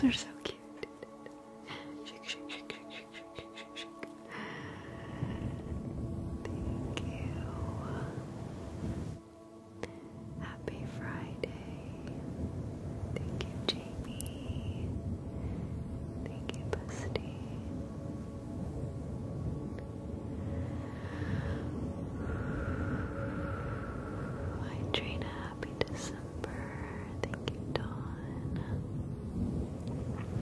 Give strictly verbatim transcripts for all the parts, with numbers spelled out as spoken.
are so cute. Shake, shake, shake, shake, shake, shake, shake, shake, shake. Thank you. Happy Friday. Thank you, Jamie. Thank you, bestie. Hi, Trina. Happy December. Thank you, Dawn.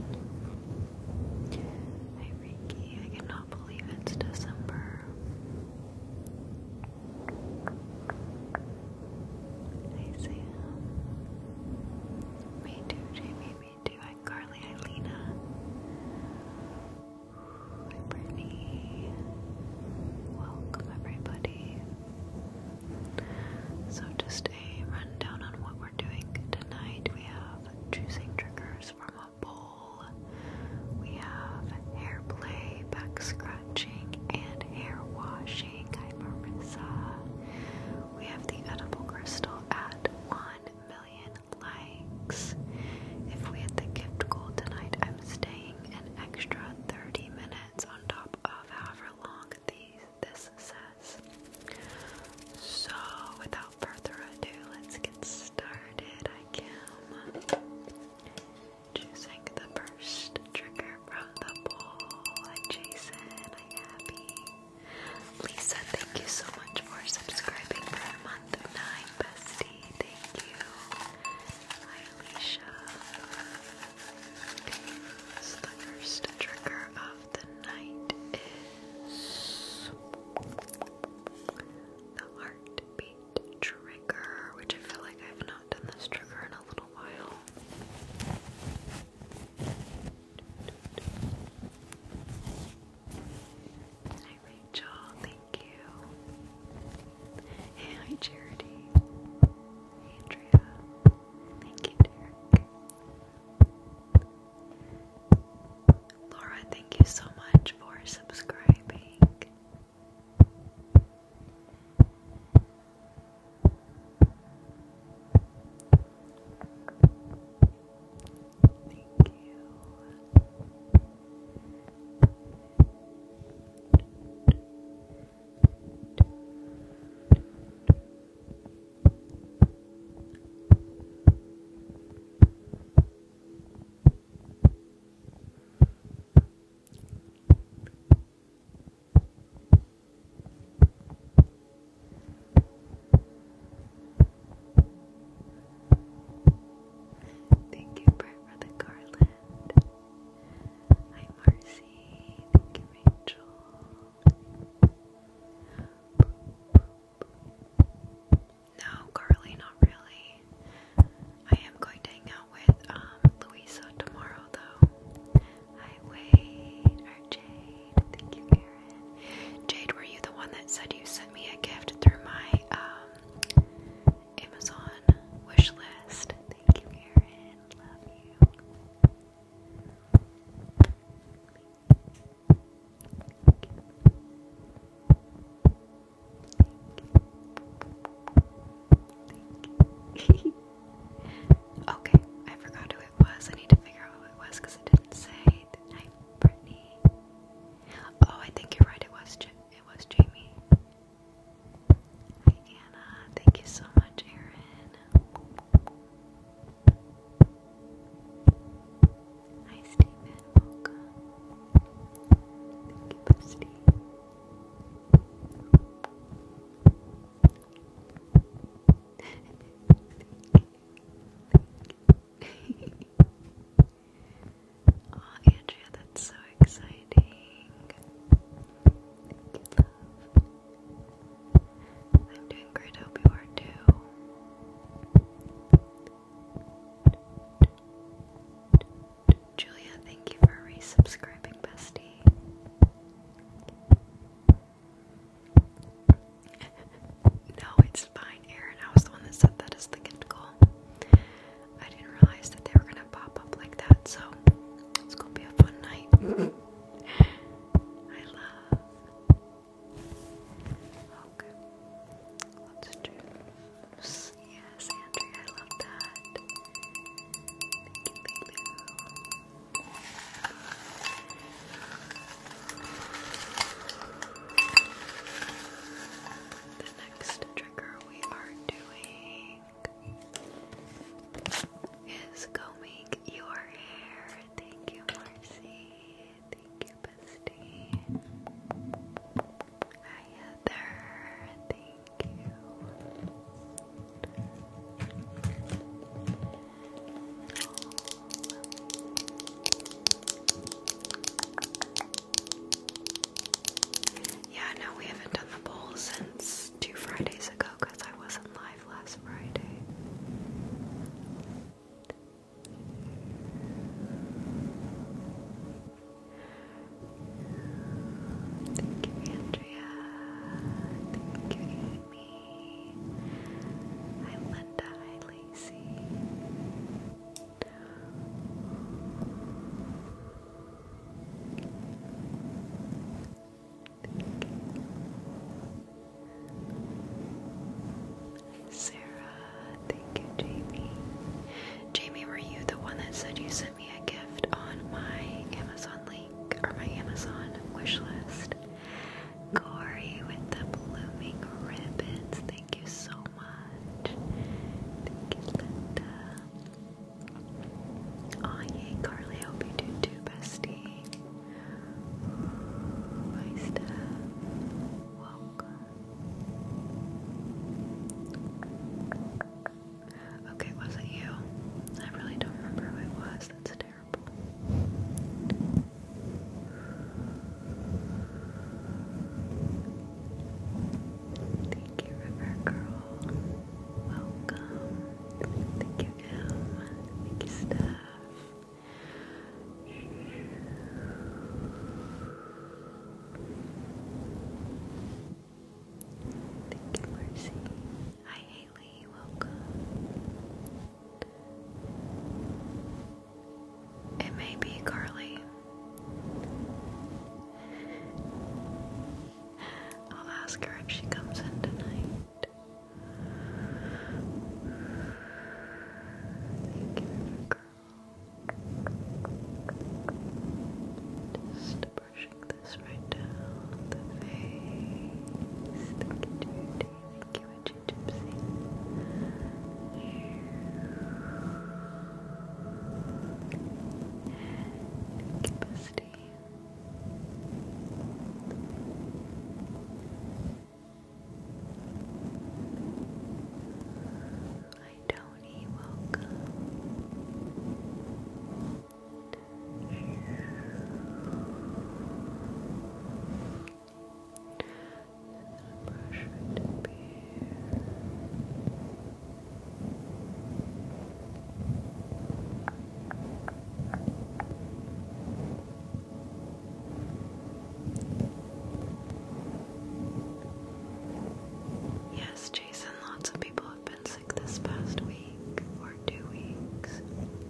Yes, Jason, lots of people have been sick this past week or two weeks.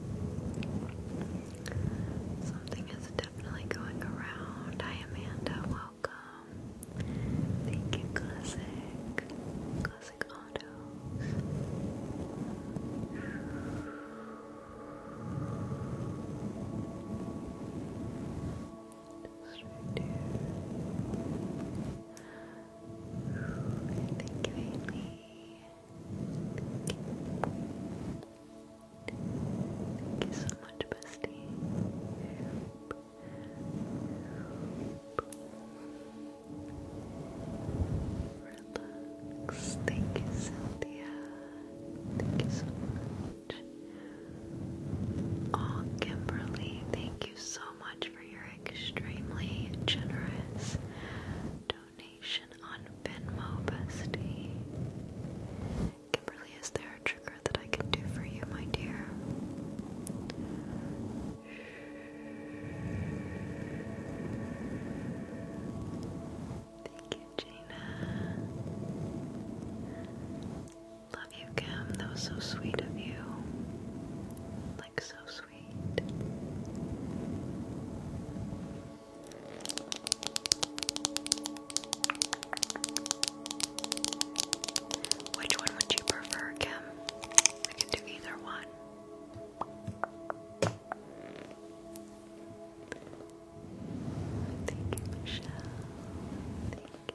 Something is definitely going around. Hi, Amanda, welcome. Thank you, Classic. Classic Autos. Just right there. Thank you, Amy. Thank you so much, bestie. Relax. Thank you, Cynthia. Thank you so much. Oh, Kimberly, thank you so much for your extremely generous donation on Venmo, bestie. Kimberly, is there a trigger that I can do for you, my dear? Thank you, Gina. Love you, Kim. That was so sweet of you. Like, so sweet. Which one would you prefer, Kim? I can do either one. Thank you, Michelle. Thank you.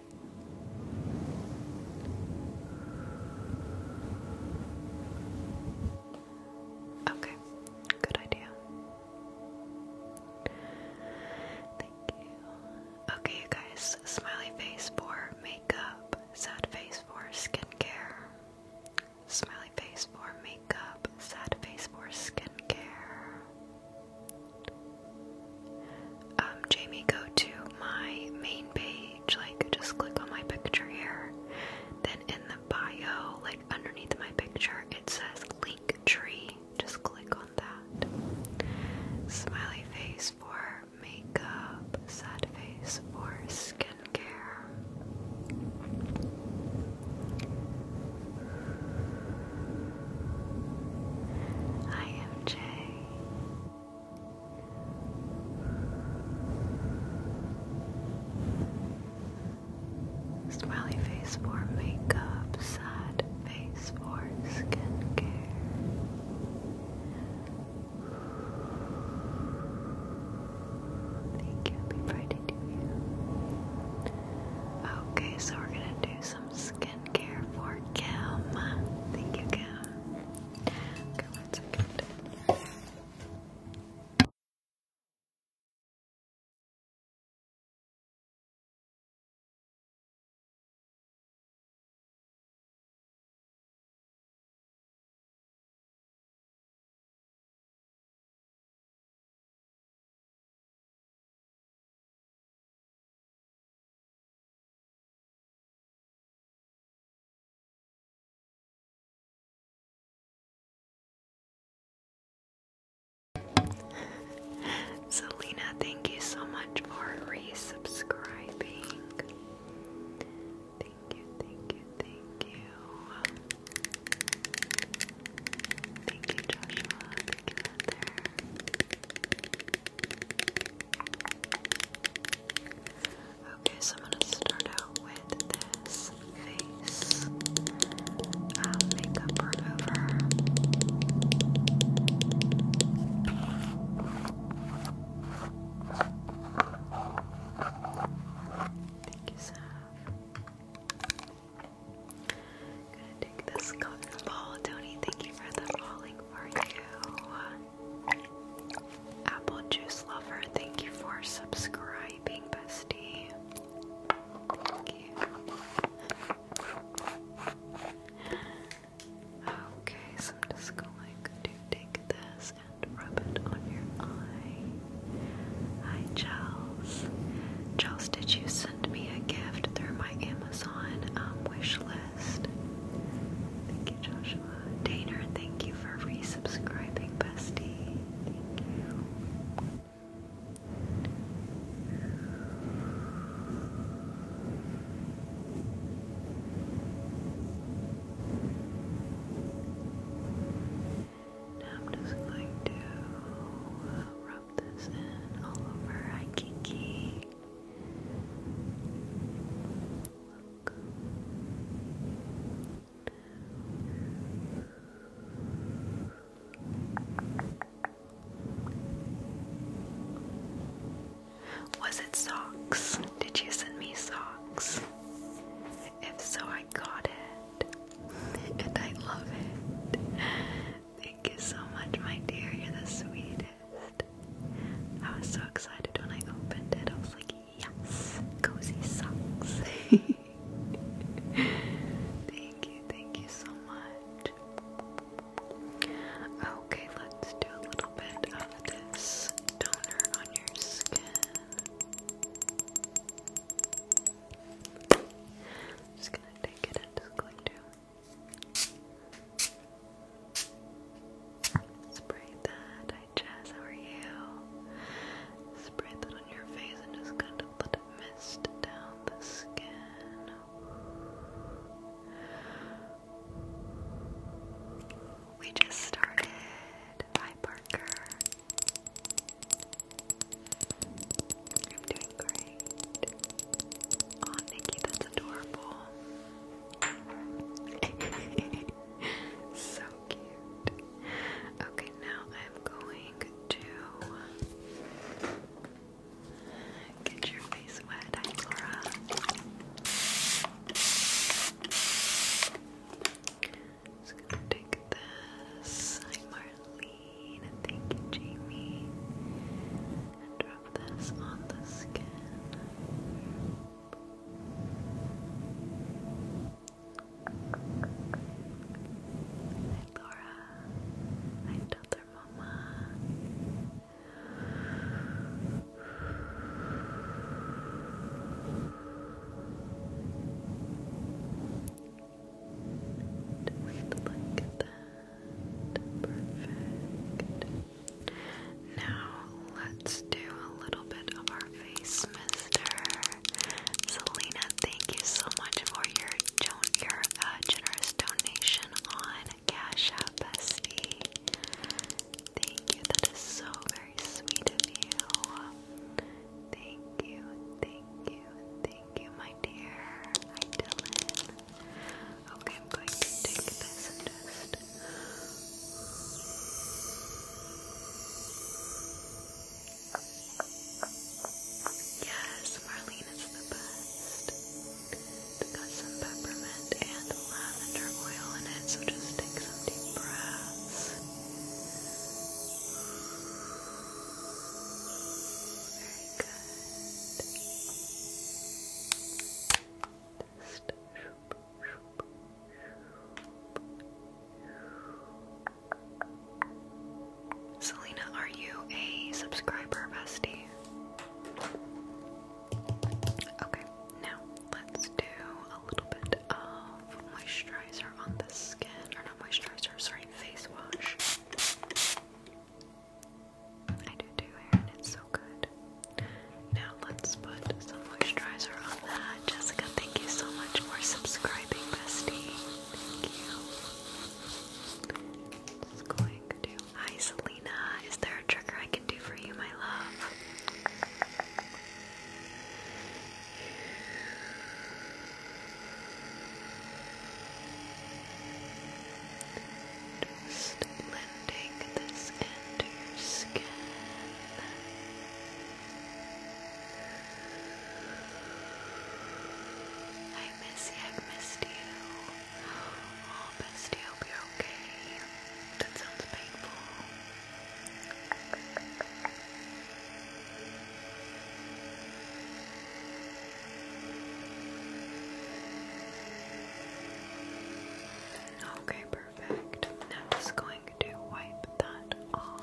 Okay, perfect. Now just going to wipe that off.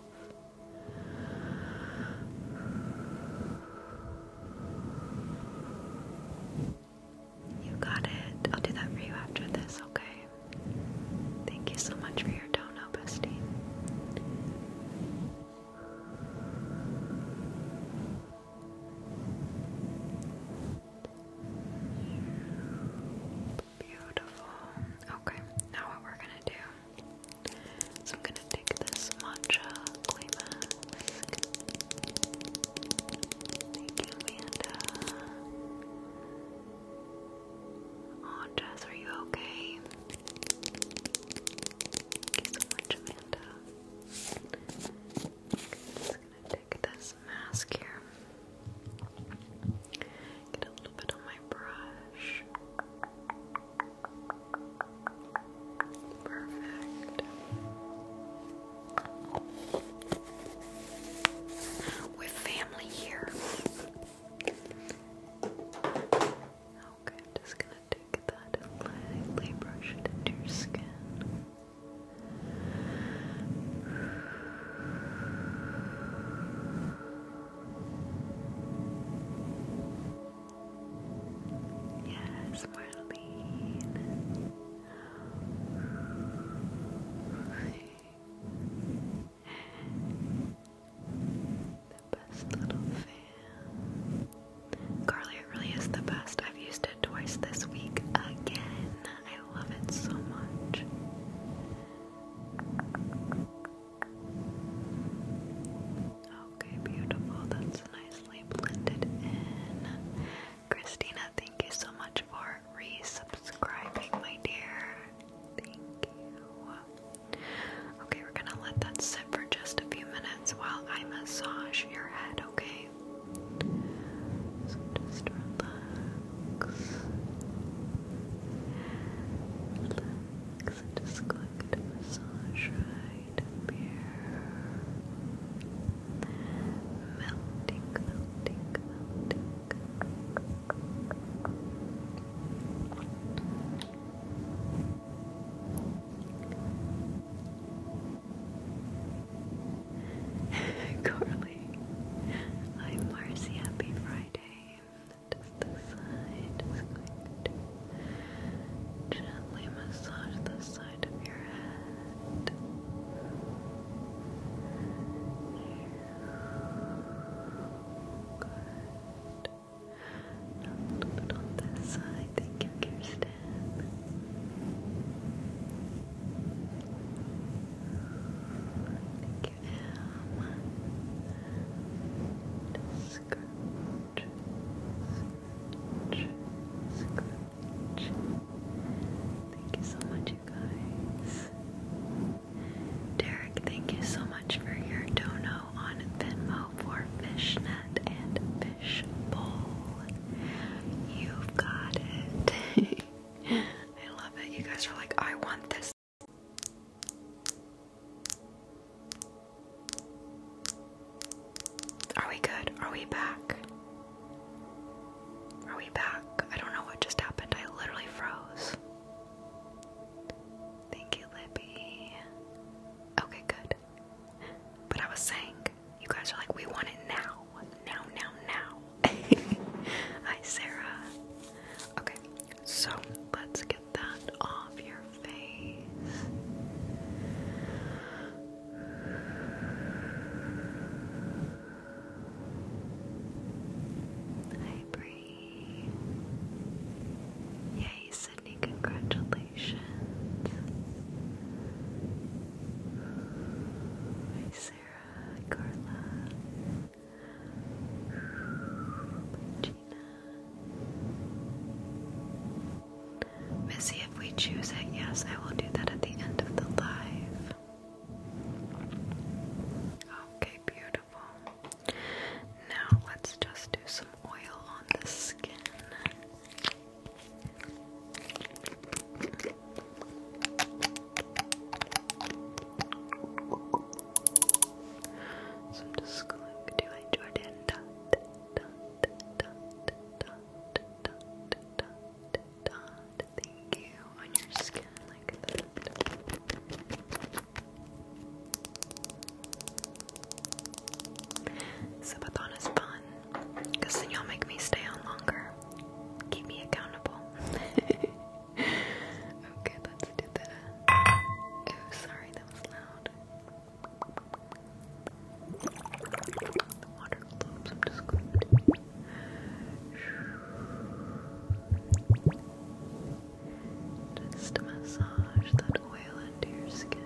You got it. I'll do that for you after this, okay? Thank you so much for your dono, bestie. Beautiful. Okay, now what we're gonna do is I'm gonna take this matcha clay mask. Thank you, Amanda. Oh, Jess, are you okay? Thank you so much, Amanda. Okay, just gonna take this mask here. Get a little bit on my brush. Perfect. With family here. Okay, I'm just gonna take that and lightly brush it into your skin. Yes, Marlene. The best little fan. Carly, it really is the best. I've used it twice this week again. I love it so much. Okay, beautiful. That's nicely blended in. Christina, thank you so much for resubscribing, my dear. Thank you. Okay, we're gonna let that sit for just a few minutes while I massage your head, okay? So just relax. Relax. I'm just going to massage right up here. Melting, melting, melting. Carly. Hi Marcy, happy Friday. Just the side. Just going to gently massage the side of your head. Good. A little bit on this side. Thank you, Kirsten. Thank you, Em. Just scratch, scratch, scratch. Thank you so much, you guys. Derek, thank you so much for your dono on Venmo for Fishnet and Fishbowl. You've got it. I love it. You guys are like, I want this. Are we good? Are we back? Are we back? I don't know what just happened. I literally froze. Thank you, Libby. Okay, good. But I was saying, you guys are like, we want it now. Now, now, now. Hi, Sarah. Okay, so let's get that off your face. massage that oil into your skin.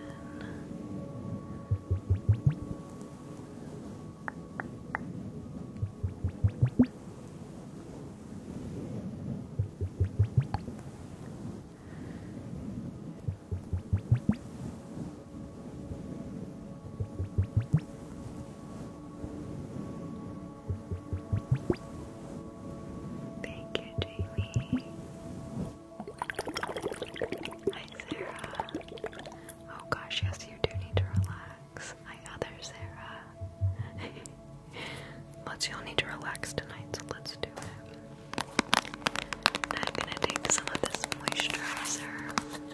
Thank you, Jamie. Hi, Sarah. Oh gosh, yes, you do need to relax. Hi, other Sarah. Let's all need to relax tonight, so let's do it. Now I'm gonna take some of this moisturizer.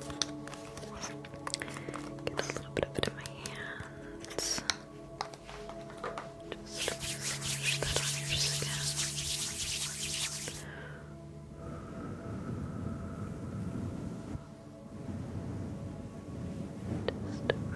Get a little bit of it in my hands. Just massage that on your skin. Just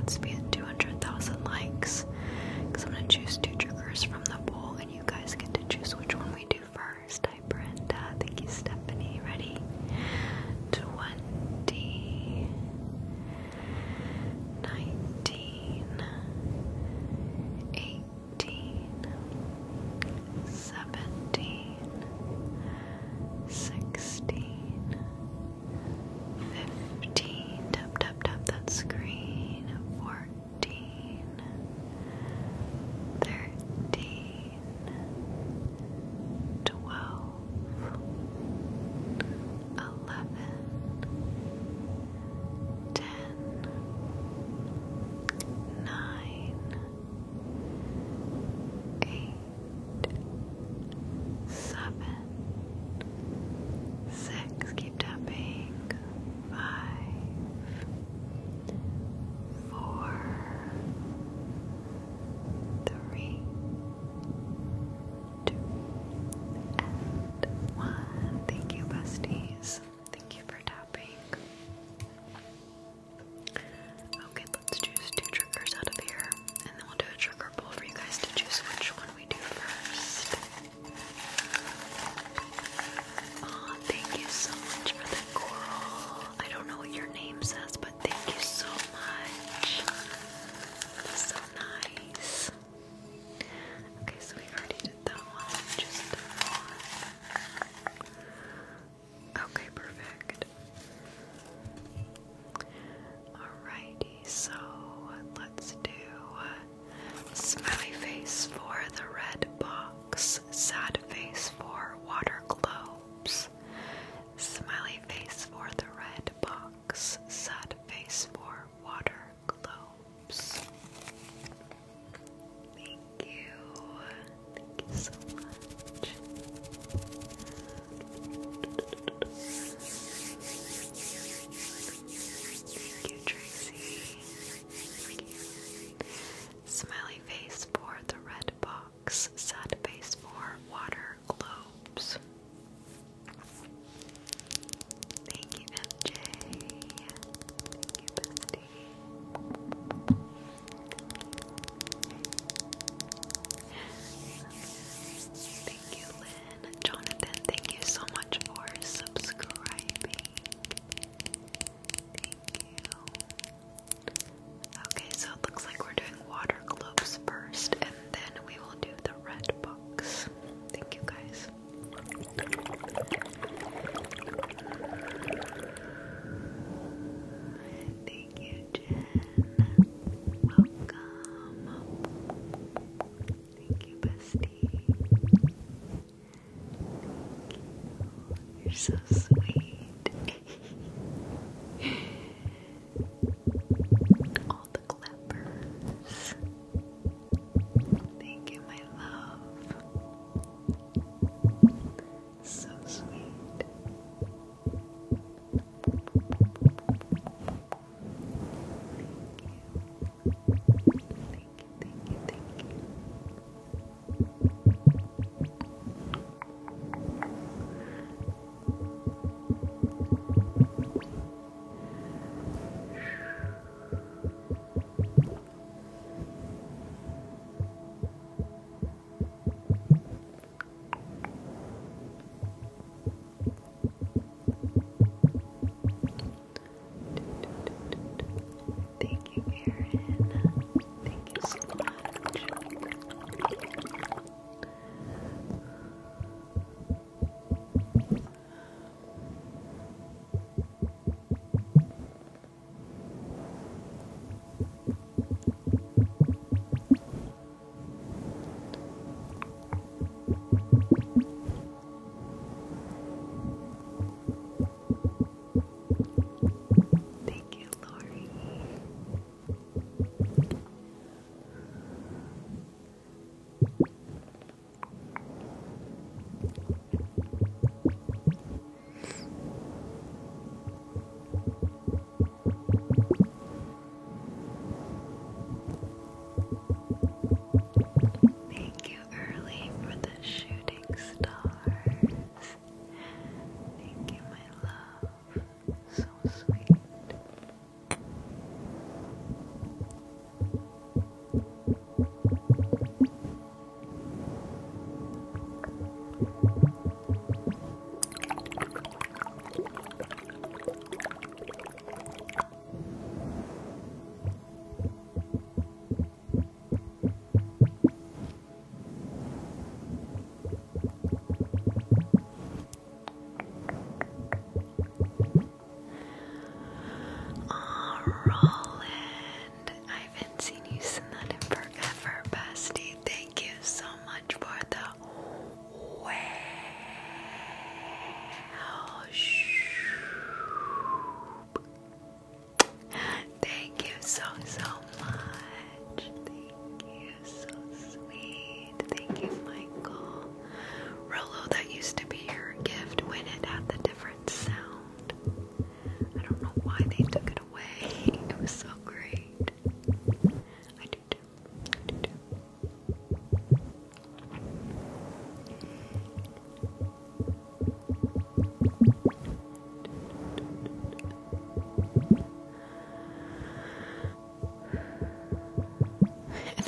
wants to be at two hundred thousand likes. Because I'm going to choose two triggers from the poll, and you guys get to choose which one we do first. Hi, Brenda. Thank you, Stephanie. Ready? twenty, nineteen, eighteen, seventeen, sixteen, fifteen, tap tap tap that screen, fourteen, thirteen, twelve, eleven, ten, nine, eight, seven, six, keep tapping, five, four, three, two, and one. Thank you, besties. Thank you for tapping. Okay, let's choose two triggers out of here, and then we'll do a trigger poll for you guys to choose which one we do first. Aw, thank you so much for the coral. I don't know what your name says, but thank you so much. That's so nice. Okay, so we already did that one. Just one. Okay, perfect. Alrighty, so let's do smiley face for the red box, sad face for water globes. Smiley face for the red box, sad face for water globes. Thank you. Thank you so much. Thank you, Tracy. Thank you. Smiley face for the red box, sad face for water globes. Thank you, M J. Thank you, bestie. Thank you, Lynn. Jonathan, thank you so much for subscribing. Thank you. Okay, so it looks like we're doing water globes first, and then we will do the red box. Thank you, guys. Thank you, Jen. Welcome. Thank you, bestie. Thank you. You're so sweet. All the clippers. Thank you, my love. So sweet. Thank you, thank you, thank you.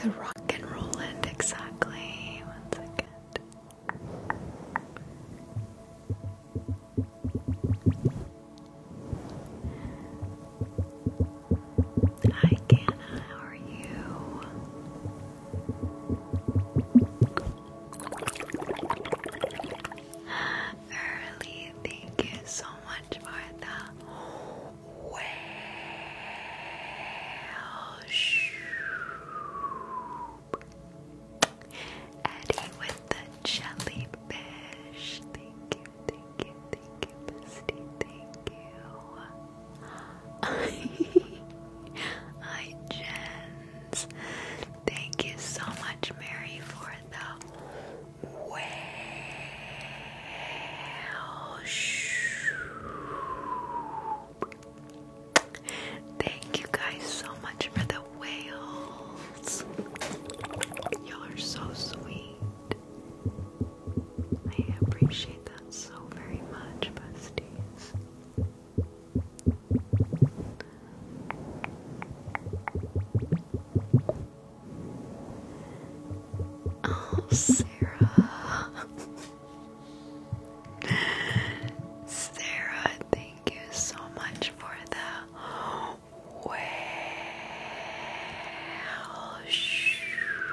the rock and roll end exactly. One second. Hi, Ganna. How are you? Early, thank you so much for the whale shoot. Eddie with the jellyfish. Thank you, thank you, thank you, bestie. Thank you. Hi, Jens. Thank you so much, Mary, for the whale shoot. Thank you guys so much for the whales. Y'all are so sweet. I appreciate that so very much, besties. Oh, Sarah. Sarah, thank you so much for the whale shoot.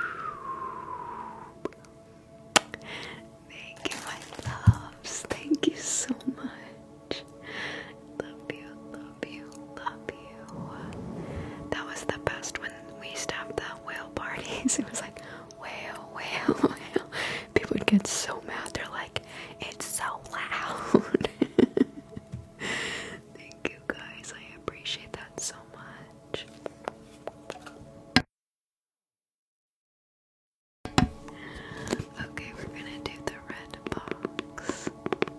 Thank you, my loves. Thank you so much. Love you, love you, love you. That was the best when we used to have the whale parties. It was like, whale, whale, whale. People would get so mad. They're like, it's so loud. Thank you guys. I appreciate that so much. Okay, we're gonna do the red box.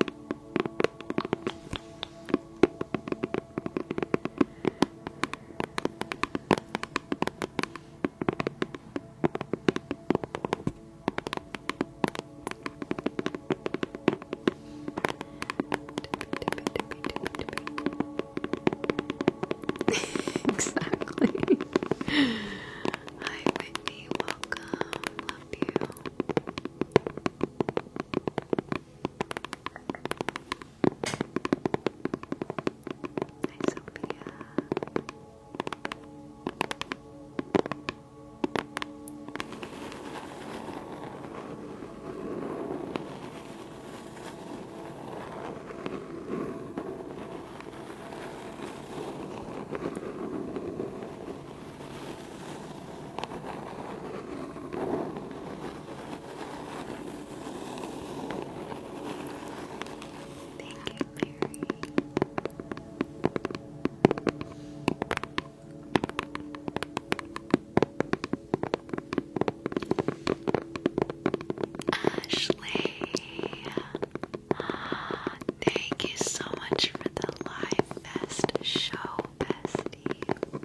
Exactly. Hi, Whitney. Welcome. Love you. Hi, Sophia. Thank you, Mary. Ashley, thank you so much for the Live Fest show, bestie.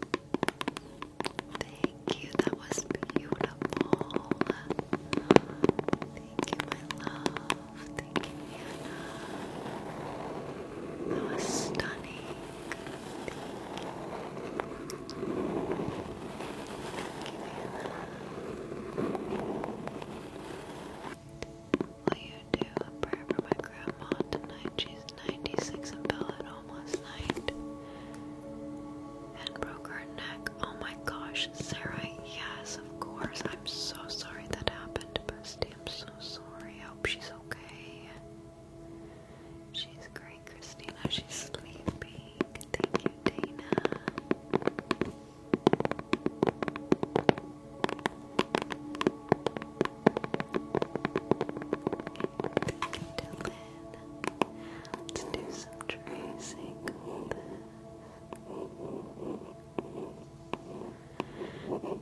Thank you, that was beautiful. Thank you, my love. Thank you, Anna. That was stunning. Will you do a prayer for my grandma tonight? She's ninety-six and fell at home last night and broke her neck. Oh my gosh, Sarah, yes, of course. I'm so sorry that happened, bestie. I'm so sorry. I hope she's okay. She's great, Christina. She's sleeping. Thank you, Dana. Let's do some tracing with this.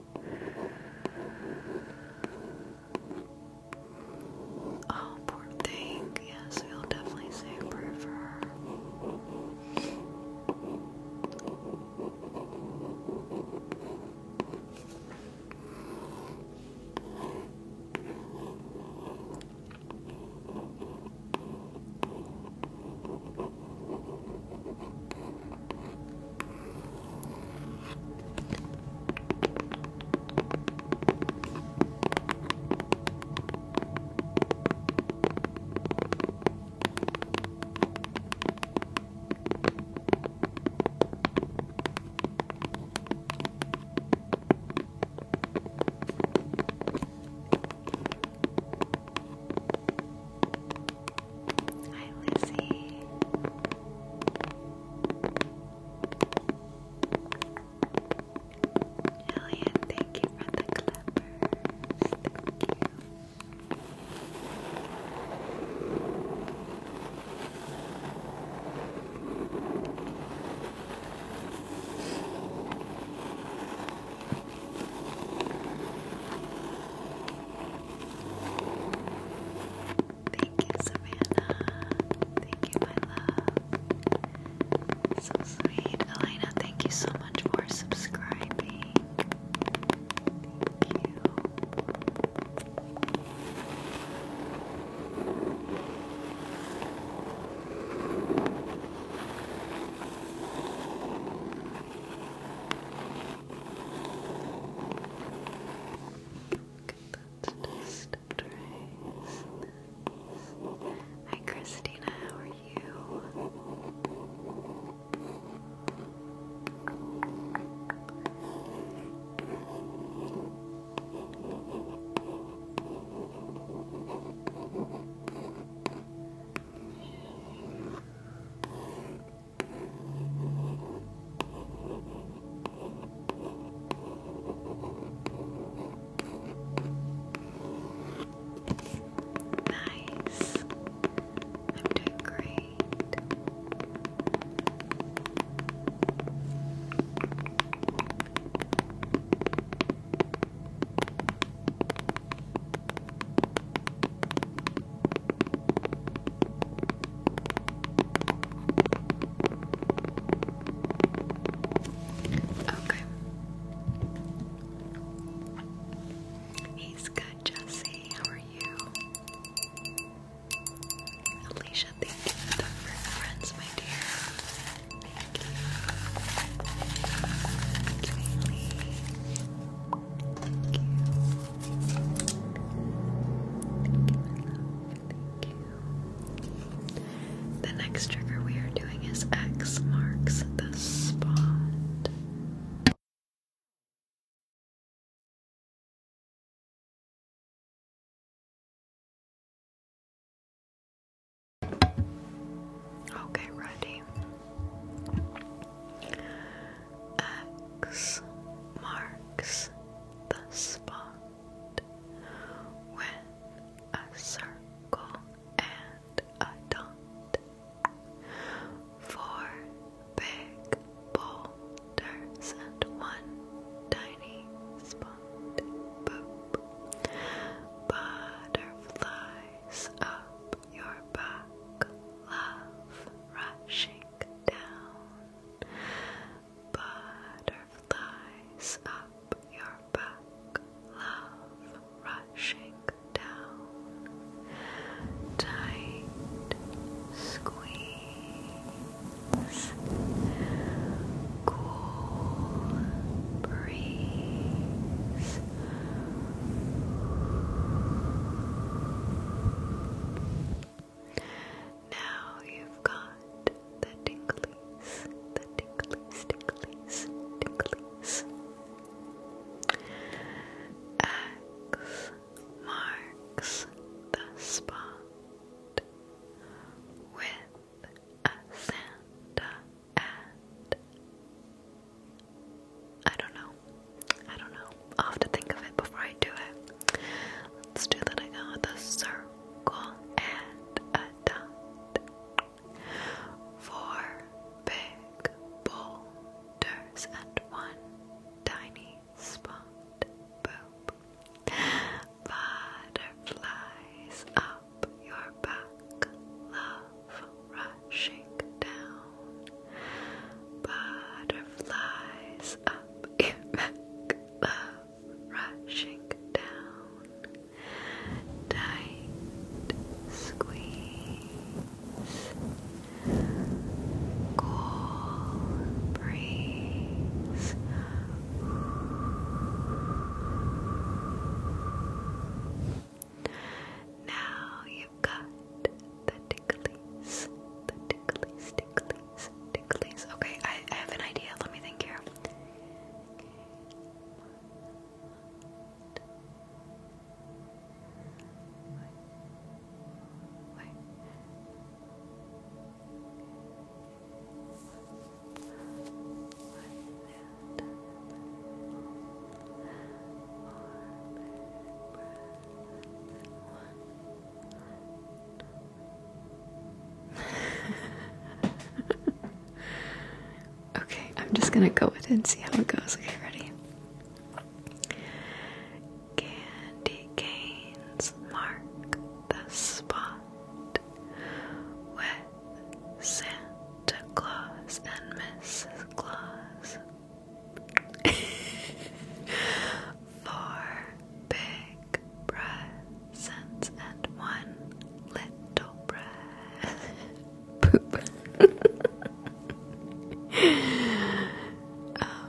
Alicia, thank you for the friends, my dear. Thank you. Kaylee. Thank you. Thank you. The next trigger we are doing is X marks the spot. Okay, ready. X marks the spot with a circle and a dot. Four big boulders and one tiny spot. Boop. Butterflies up your back. Love rushing down. Butterflies up your back. Love rushing down. Tight squeeze. Cool breeze. Now you've got the tinglies, the tinglies, tinglies, tinglies. X marks the spot with a Santa and I don't know. I don't know. I'll have to think of it before I do it. Let's do that again with a circle and a dot. Four big boulders and one tiny spot. Boop. Butterflies up your back. Love rushing down. Butterflies up your back. Love rushing down. Tight squeeze. Cool breeze. Now you've got the ticklies, the ticklies, ticklies, ticklies. Okay, I, I have an idea. Let me think here. Wait. Okay, I'm just gonna go with it and see how it goes. Okay, ready? Candy canes mark the spot with Santa Claus and Missus Claus. Four big presents and one little present. Poop. um,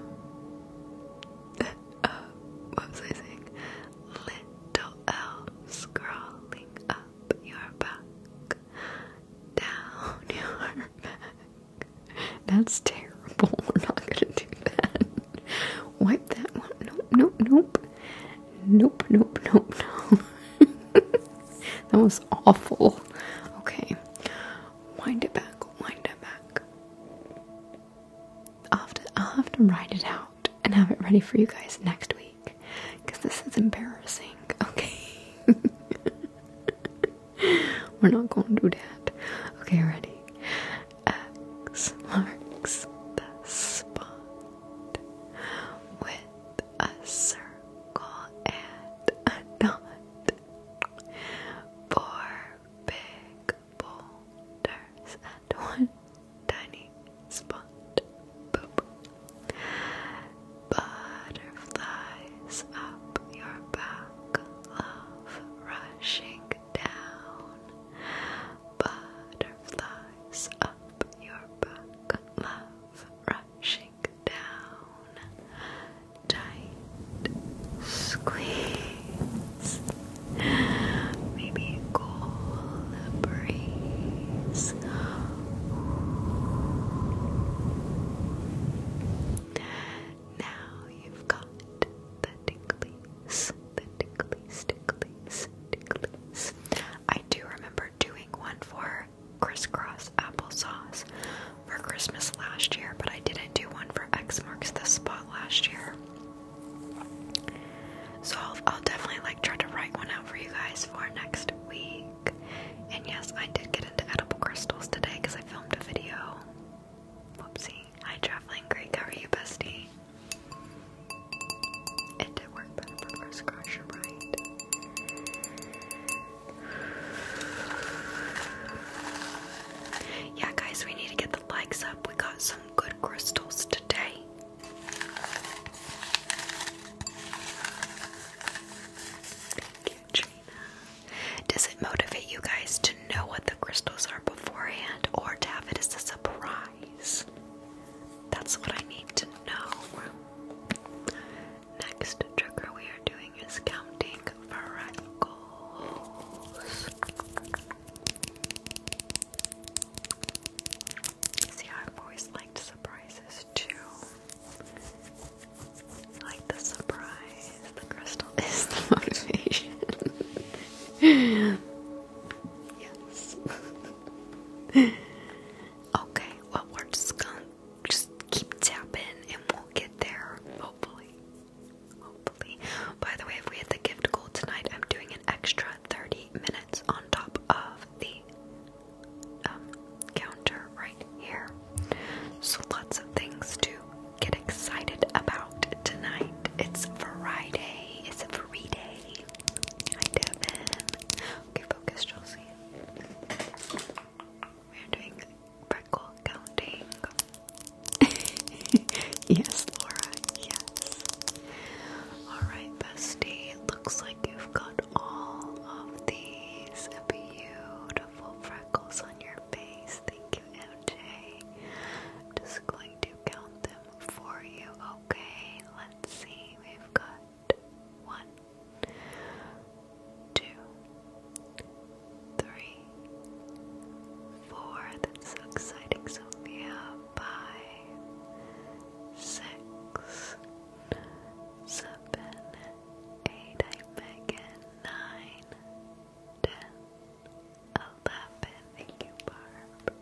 uh, what was I saying? Little elves crawling up your back, down your back. That's terrible. We're not gonna do that. Wipe that one. Nope, nope, nope. Nope, nope, nope, no. That was awful. Okay. Wind it back, wind it back. I'll have to, I'll have to write it out and have it ready for you guys next week. Because this is embarrassing. Okay. We're not going to do that. Okay, ready? X marks the spot with a circle and a dot. Four big boulders and one tiny spot. Boop. Butterflies up your back. Love rushing down. Butterflies nose crusher, right? Yeah, guys, we need to get the likes up. We got some good crystals today. Thank you, Trina. Does it motivate you guys to know what the crystals are beforehand, or to have it as a surprise? That's what I need to know. Next trigger we are doing is counting Freckles. See, I've always liked surprises too. I like the surprise. The crystal is the motivation. Yes. Okay, well, we're just gonna just keep tapping and we'll get there, hopefully. Hopefully. By the way, if we hit the gift goal tonight, I'm doing an extra thirty minutes on top of the um, counter right here. So lots of things to get excited about tonight. It's Friday. It's a free day. Hi, Devin. Okay, focus, Chelsea. We're doing freckle counting. Yes, Laura. Yes. Alright, bestie. Looks like you've got all of these beautiful freckles on your face. Thank you, M J. I'm just going to count them for you. Okay, let's see. We've got one, two, three, four. That's so exciting, Sophia. Five, six, seven, eight. I'm Megan. Nine, ten, eleven. Thank you, Barb.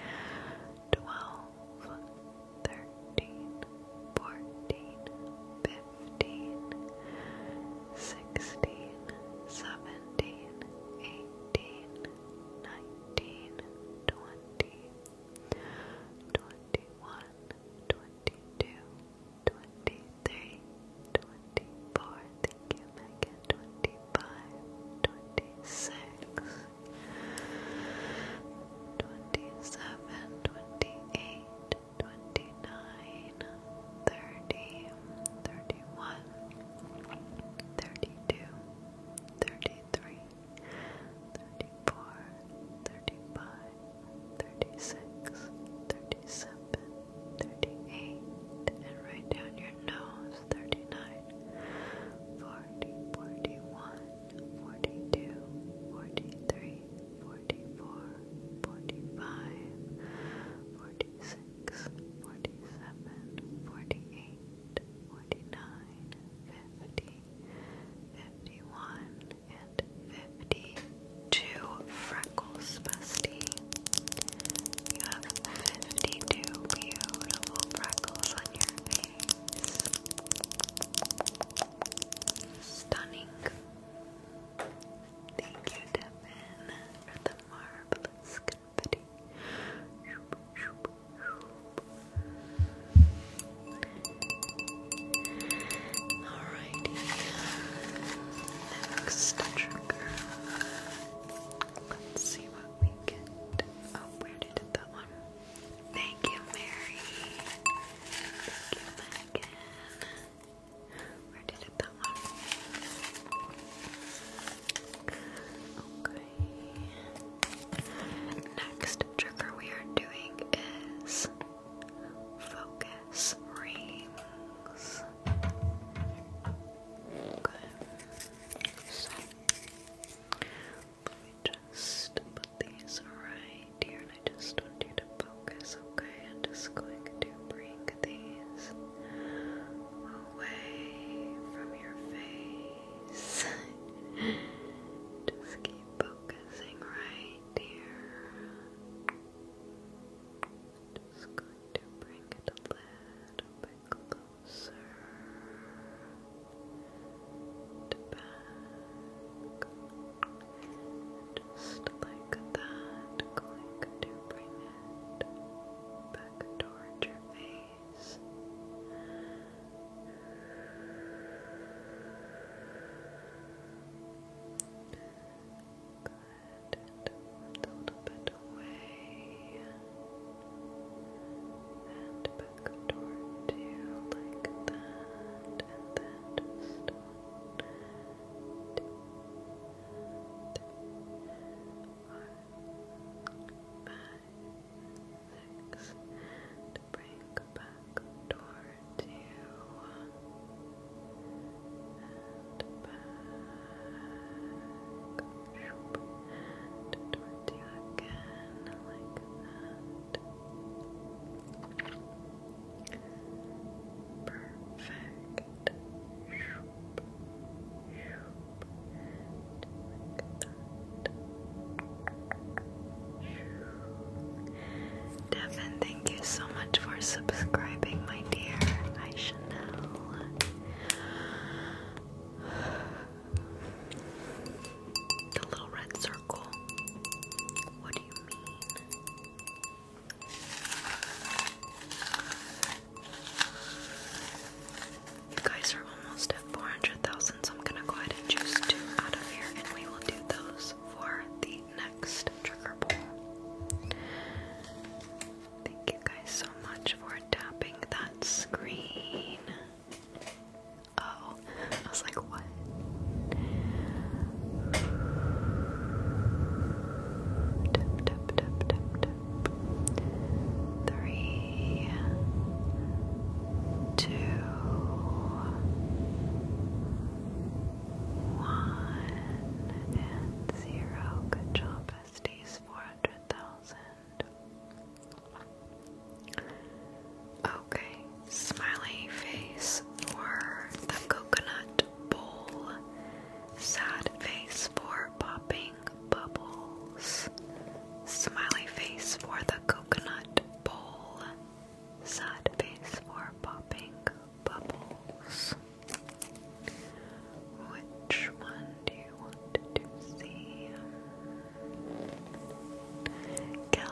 Twelve, thirteen, fourteen, fifteen, sixteen, seventeen, eighteen, nineteen, twenty, twenty-one, twenty-two, twenty-three, twenty-four. Thank you, Megan. Twenty-five, twenty-six, twenty-seven, twenty-eight, twenty-nine, thirty, thirty-one, thirty-two,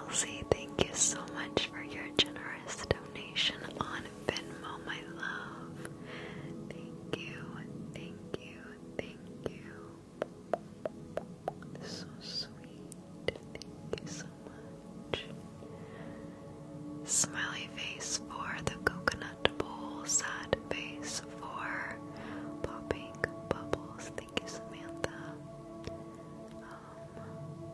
Chelsea, thank you so much for your generous donation on Venmo, my love. Thank you, thank you, thank you. So sweet. Thank you so much. Smiley face for the coconut bowl, sad face for popping bubbles. Thank you, Samantha. Um,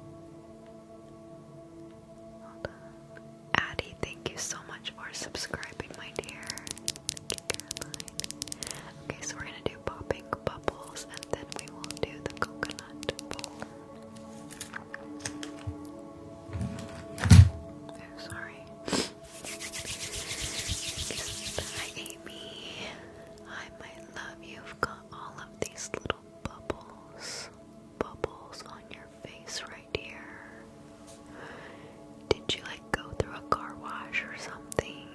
hold on. Addie, thank you so much for subscribing, my dear. Thank you, Caroline. Okay, so we're gonna do popping bubbles, and then we will do the coconut bowl. Oh, sorry. Hi, Amy. Hi, my love. You've got all of these little bubbles. Bubbles on your face right here. Did you like go through a car wash or something?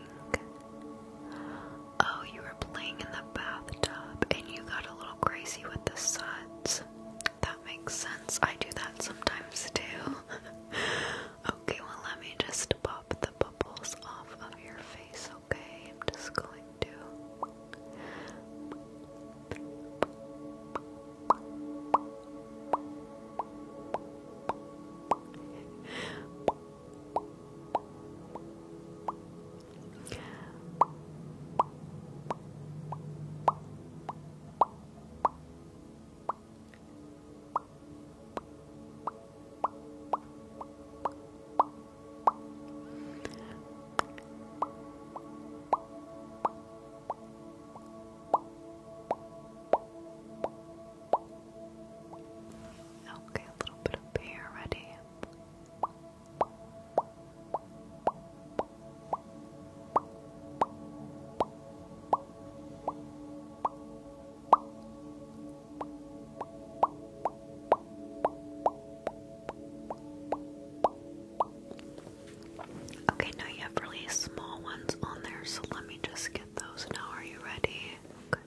Oh, you were playing in the bathtub and you got a little crazy with the suds. That makes sense. I do that sometimes too. Okay, well, let me just pop the bubbles off of your face, okay? I'm just going to. Okay, a little bit up here, ready? Okay, now you have really small ones on there, so let me just get those now. Are you ready? Okay.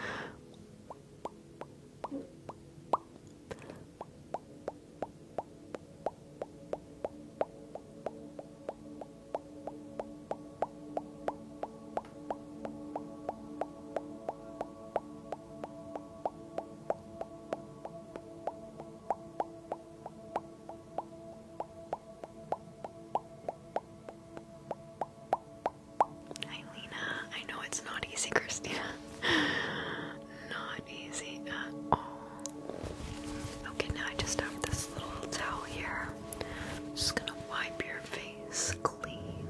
Hi, Lena. I know it's not easy, Christina. Not easy at all. Okay, now I just have this little towel here. Just gonna wipe your face clean.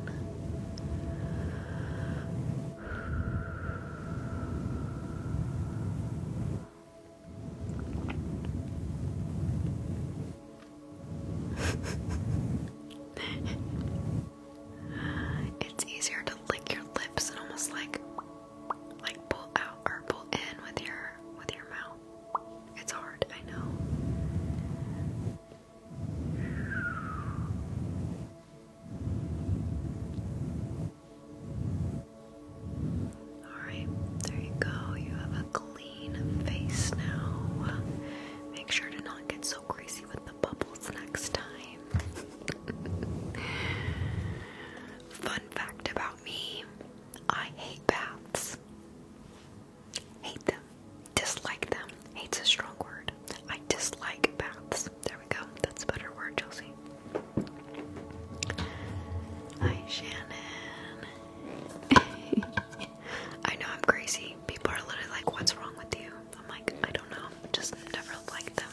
It's easier to lick your lips and almost like like pull out or pull in with your with your mouth. It's hard, I know. Alright, there you go. You have a clean face now. Make sure to not get so crazy with the bubbles next time. Fun fact about me, I hate baths. Hate them. Dislike them. Hate's a strong word. I dislike baths. There we go. That's a better word, Chelsea. Hi, Shannon. I know I'm crazy. People are literally like, what's wrong with you? I'm like, I don't know. Just never liked them.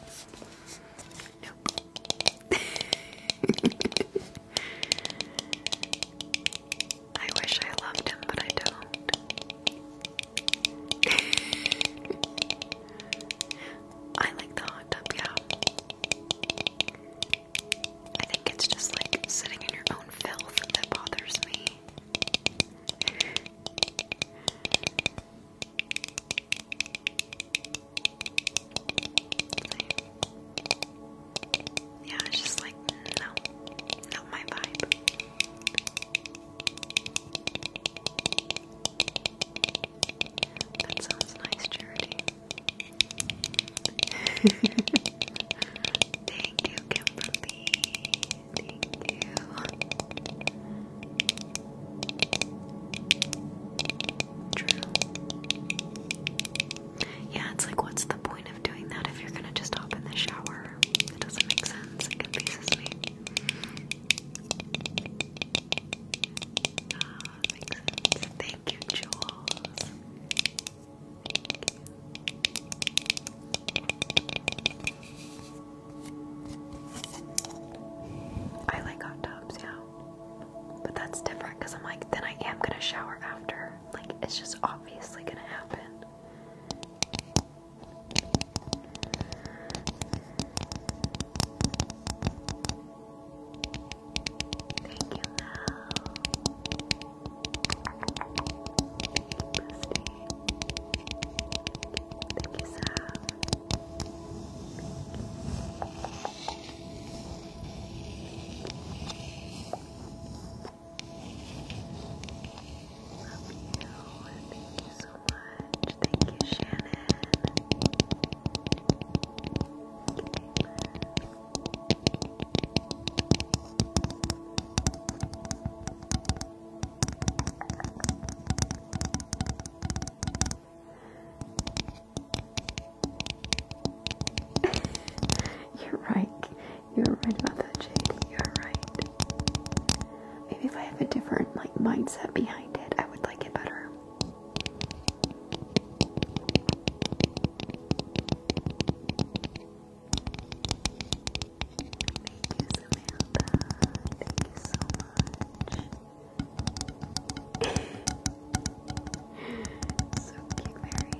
Nope. I wish I loved him, but I don't. I like the hot tub, yeah. I think it's just like sitting in your own filth that bothers me. Yeah, it's just like, no, not my vibe. That sounds nice, Charity. Thank you, Kimberly. Thank you. You're right. You're right about that, Jade. You're right. Maybe if I have a different like mindset behind it, I would like it better. Thank you, Samantha. Thank you so much. So cute, Mary.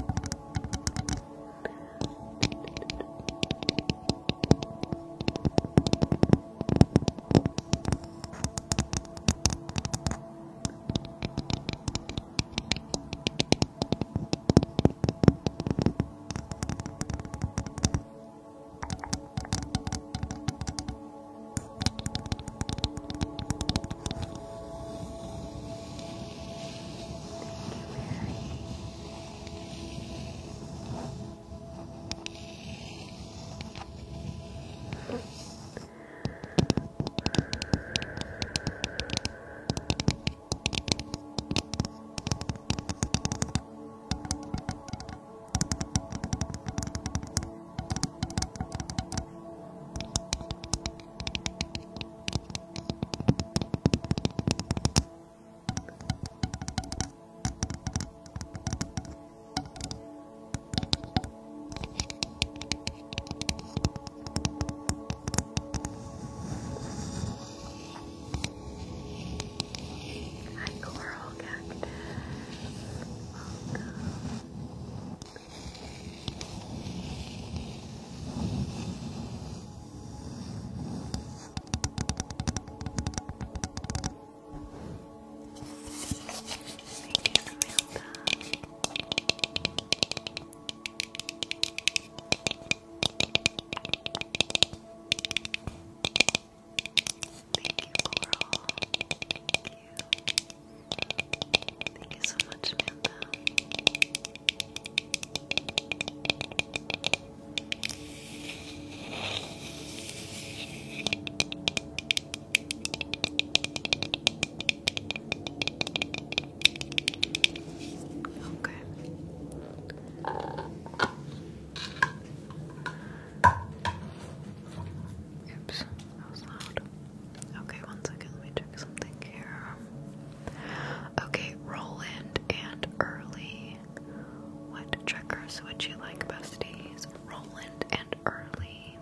Would you like, besties? Roland and Early.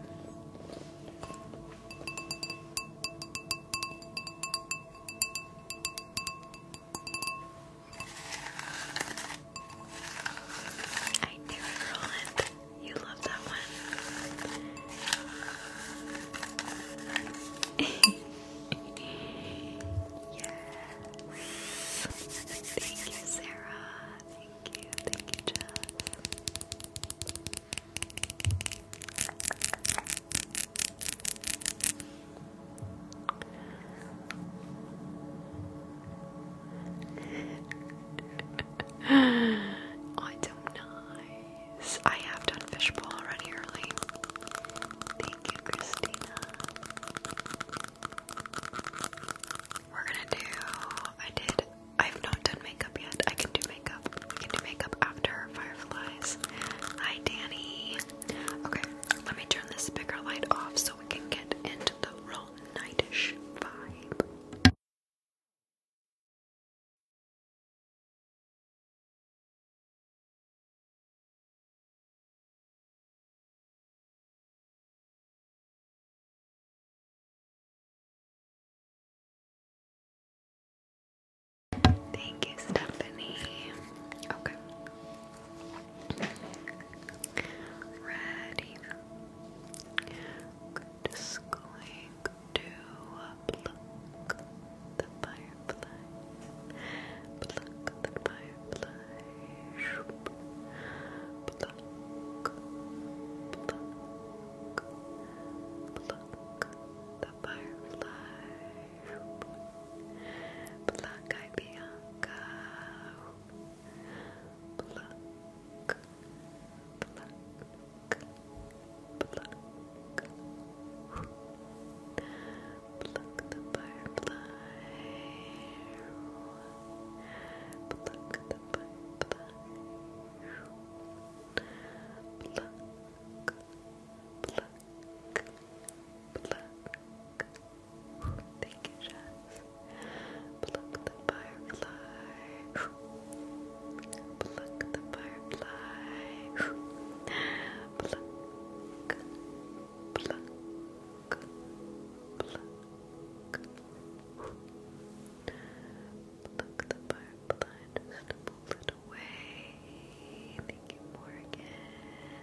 I knew it, Roland. You love that one. Yes. Thank you, Sarah. Thank you. Thank you, Jess.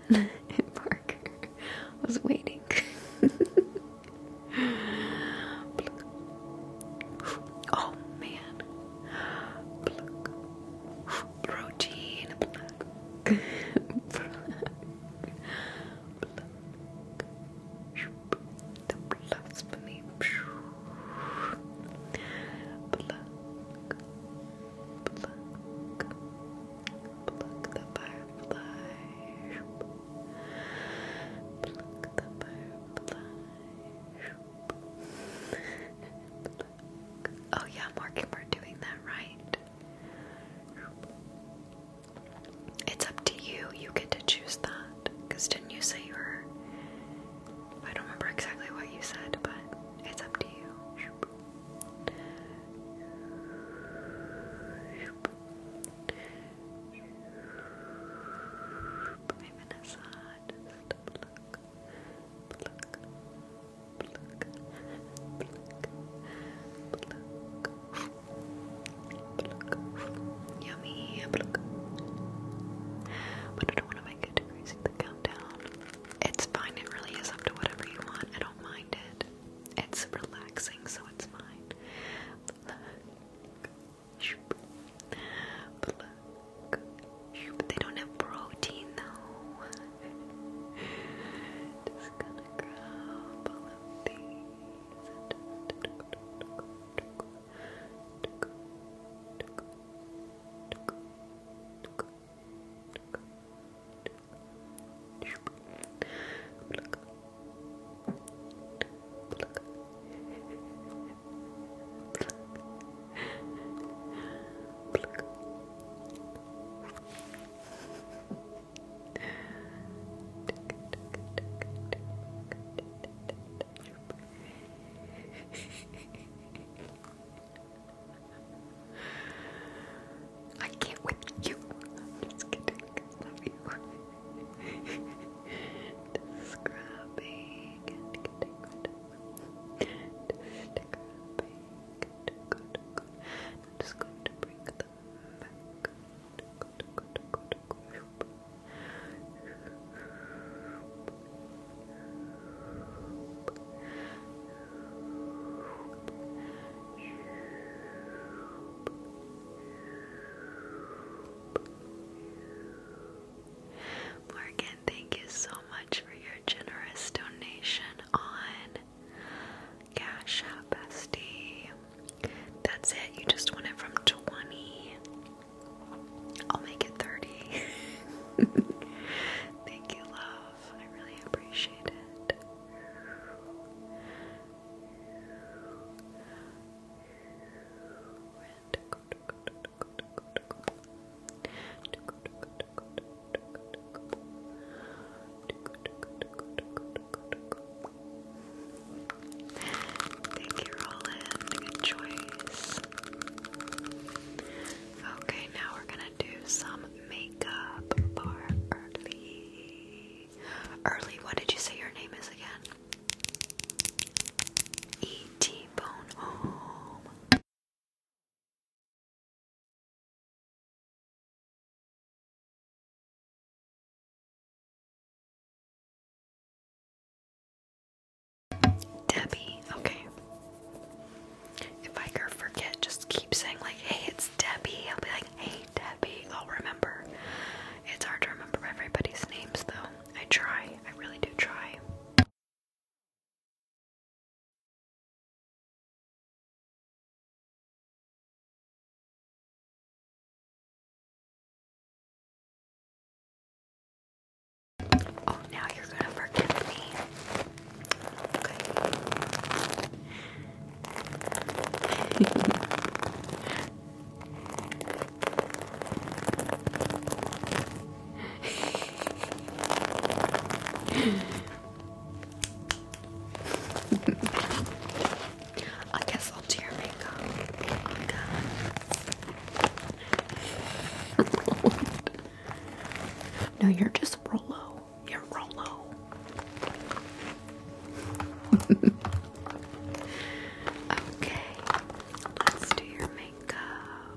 Parker was waiting. Oh man. Protein. The blasphemy. Pluck the firefly. Pluck the firefly. Oh yeah, Morgan, we're doing that right. It's up to you. You get to choose that. Because didn't you say you were... I don't remember exactly what you said, but it's up to you. Maybe Vanessa, just pluck, pluck, pluck, pluck, pluck. Yummy, pluck. But I don't want to make it too crazy, the countdown. It's fine, it really is up to whatever you want. I don't mind it. It's relaxing, so it's fine. But they don't have protein though. Just gonna grab all of these. I can't with you. Just kidding. Love you. Just scrubbing and getting rid of. Just scrubbing. I'm just going to bring them back. Morgan, thank you so much for your generous donation on Cash App, bestie. That's it, you just went it from twenty. I'll make it thirty. Thank you, love. I really appreciate it. Thank you, Roland. Good choice. Okay, now we're gonna do some makeup for Early. Early, what did you say your name is again? E T Bone Home. Debbie, okay. If I ever forget, just keep saying like, hey, it's Debbie. I'll be like, hey, Debbie. I'll remember. It's hard to remember everybody's names though. I try. I really do try. Oh, now you're gonna forgive me. Okay. I guess I'll do your makeup. Okay. No, you're just Rolo. You're Rolo. Okay, let's do your makeup.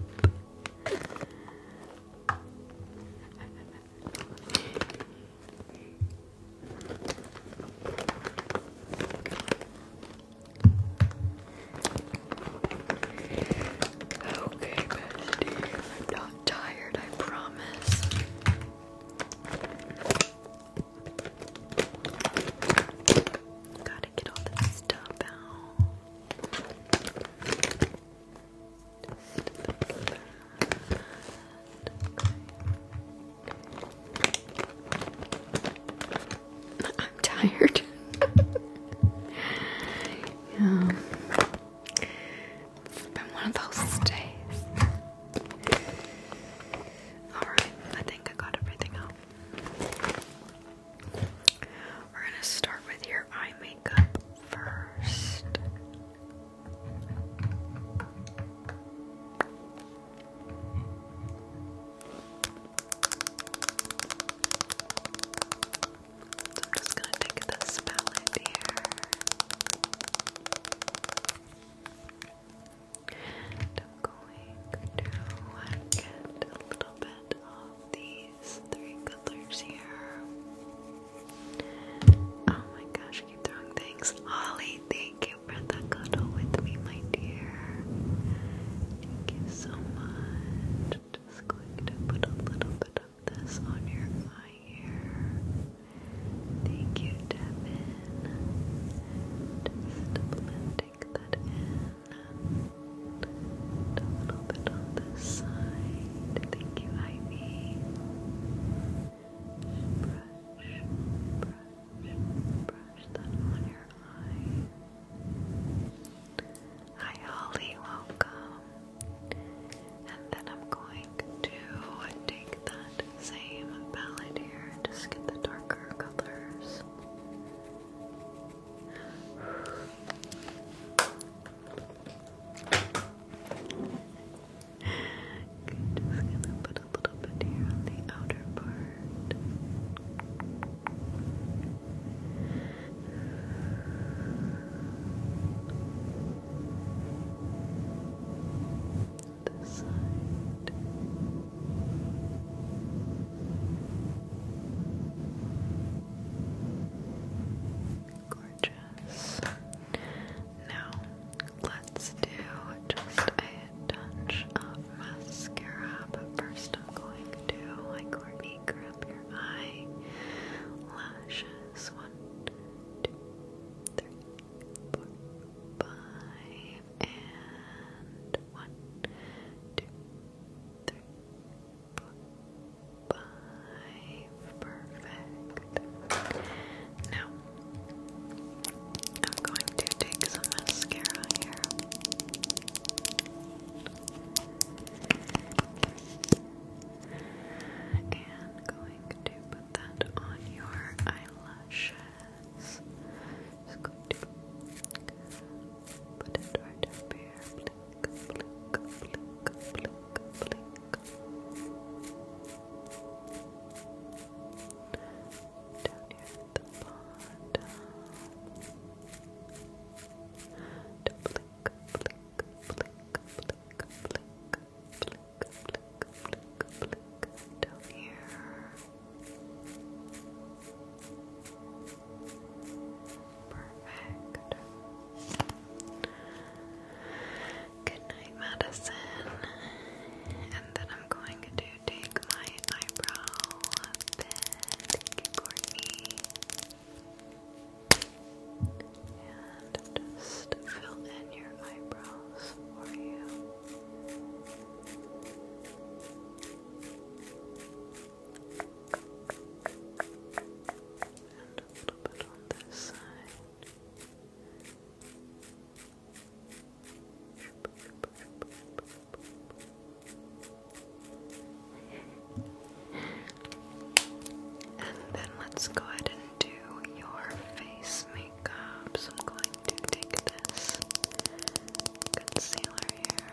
let's go ahead and do your face makeup. So I'm going to take this concealer here.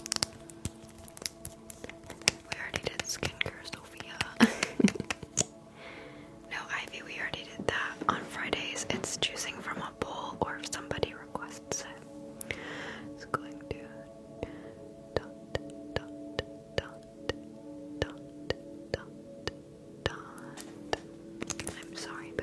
We already did skincare, Sophia. No, Ivy, we already did that. On Fridays, it's choosing from a bowl or if somebody requests it. It's going to dot, dot, dot, dot, dot, dot. I'm sorry.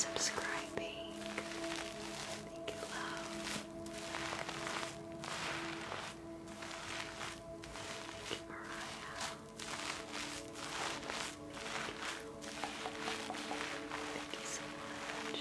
subscribing. Thank you, love. Thank you, Mariah. Thank you so much.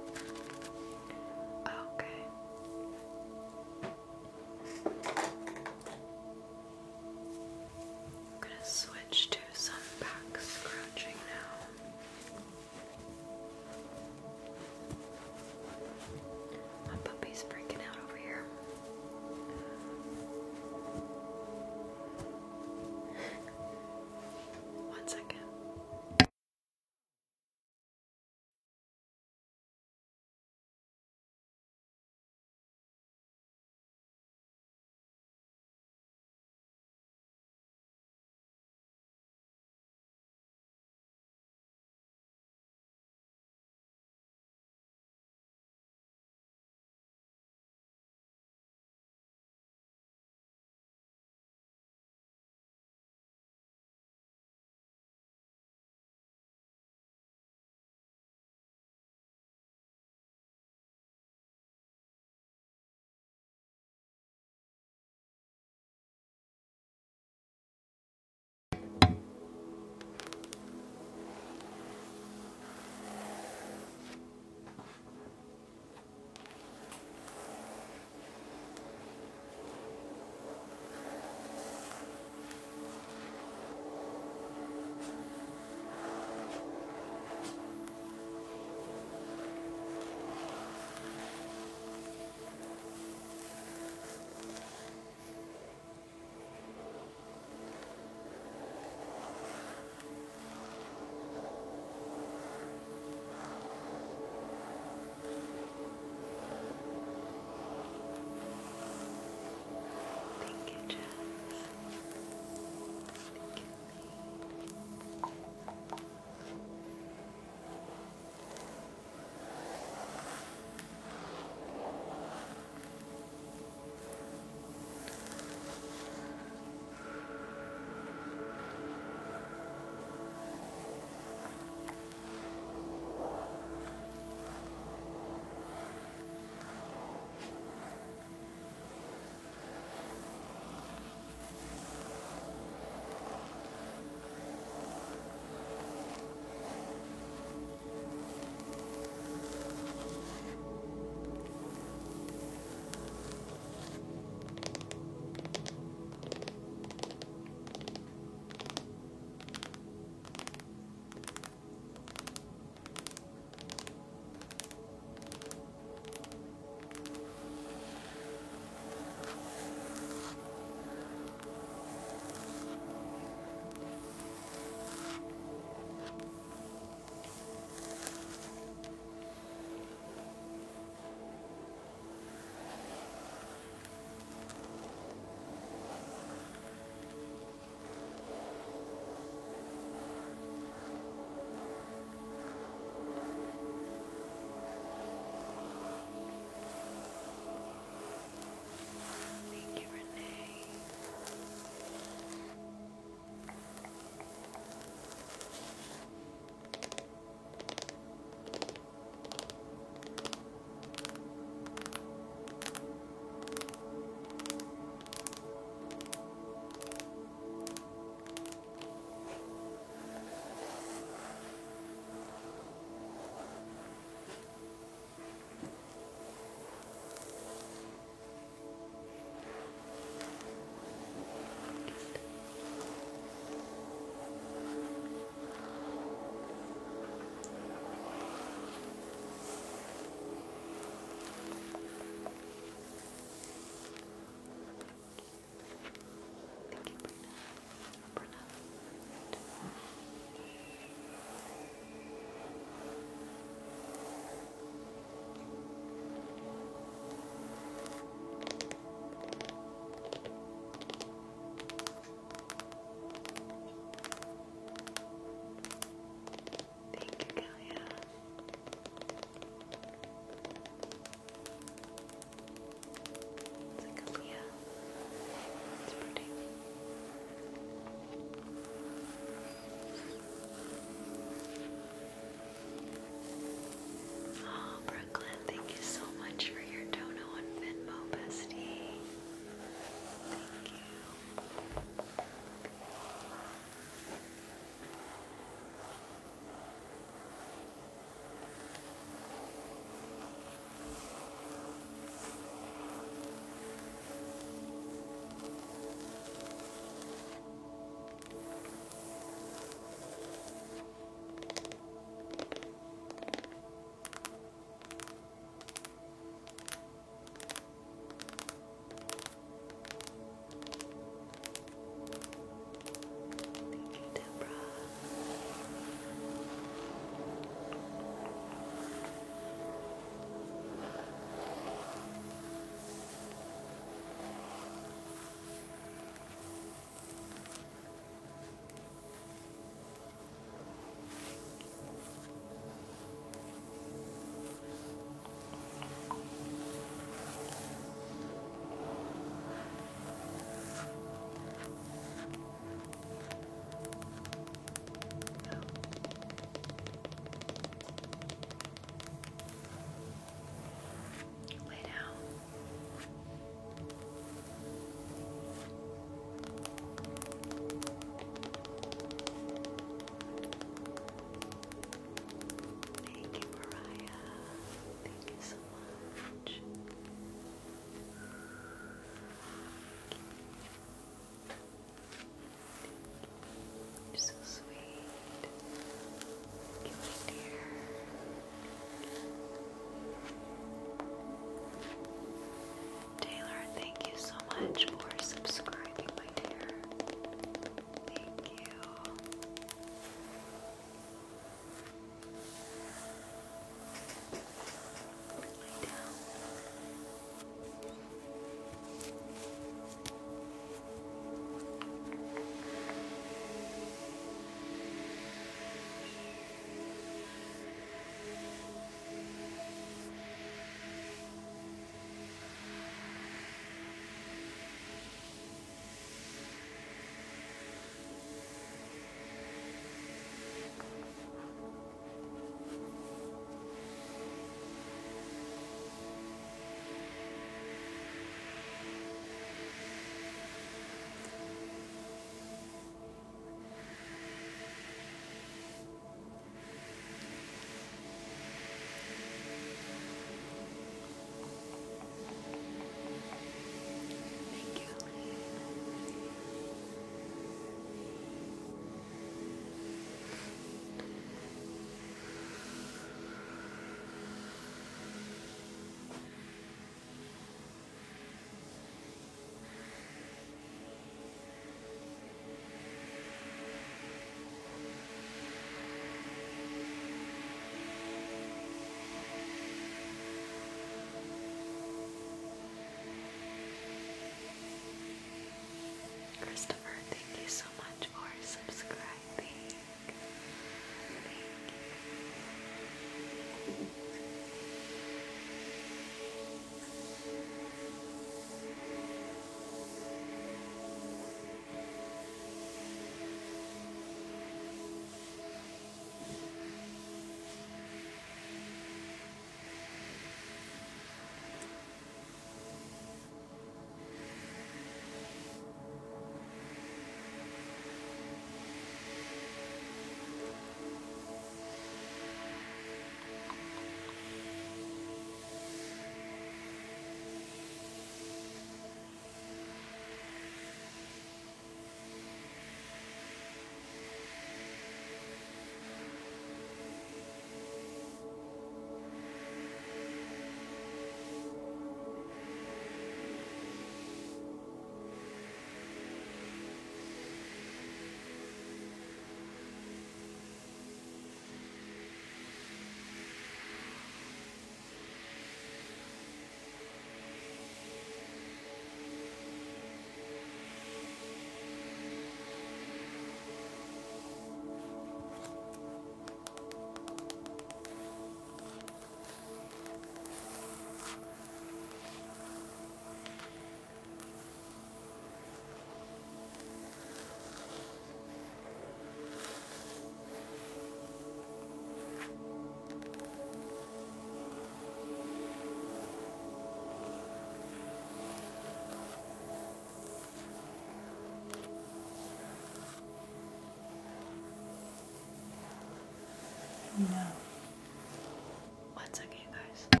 No. One second, you guys.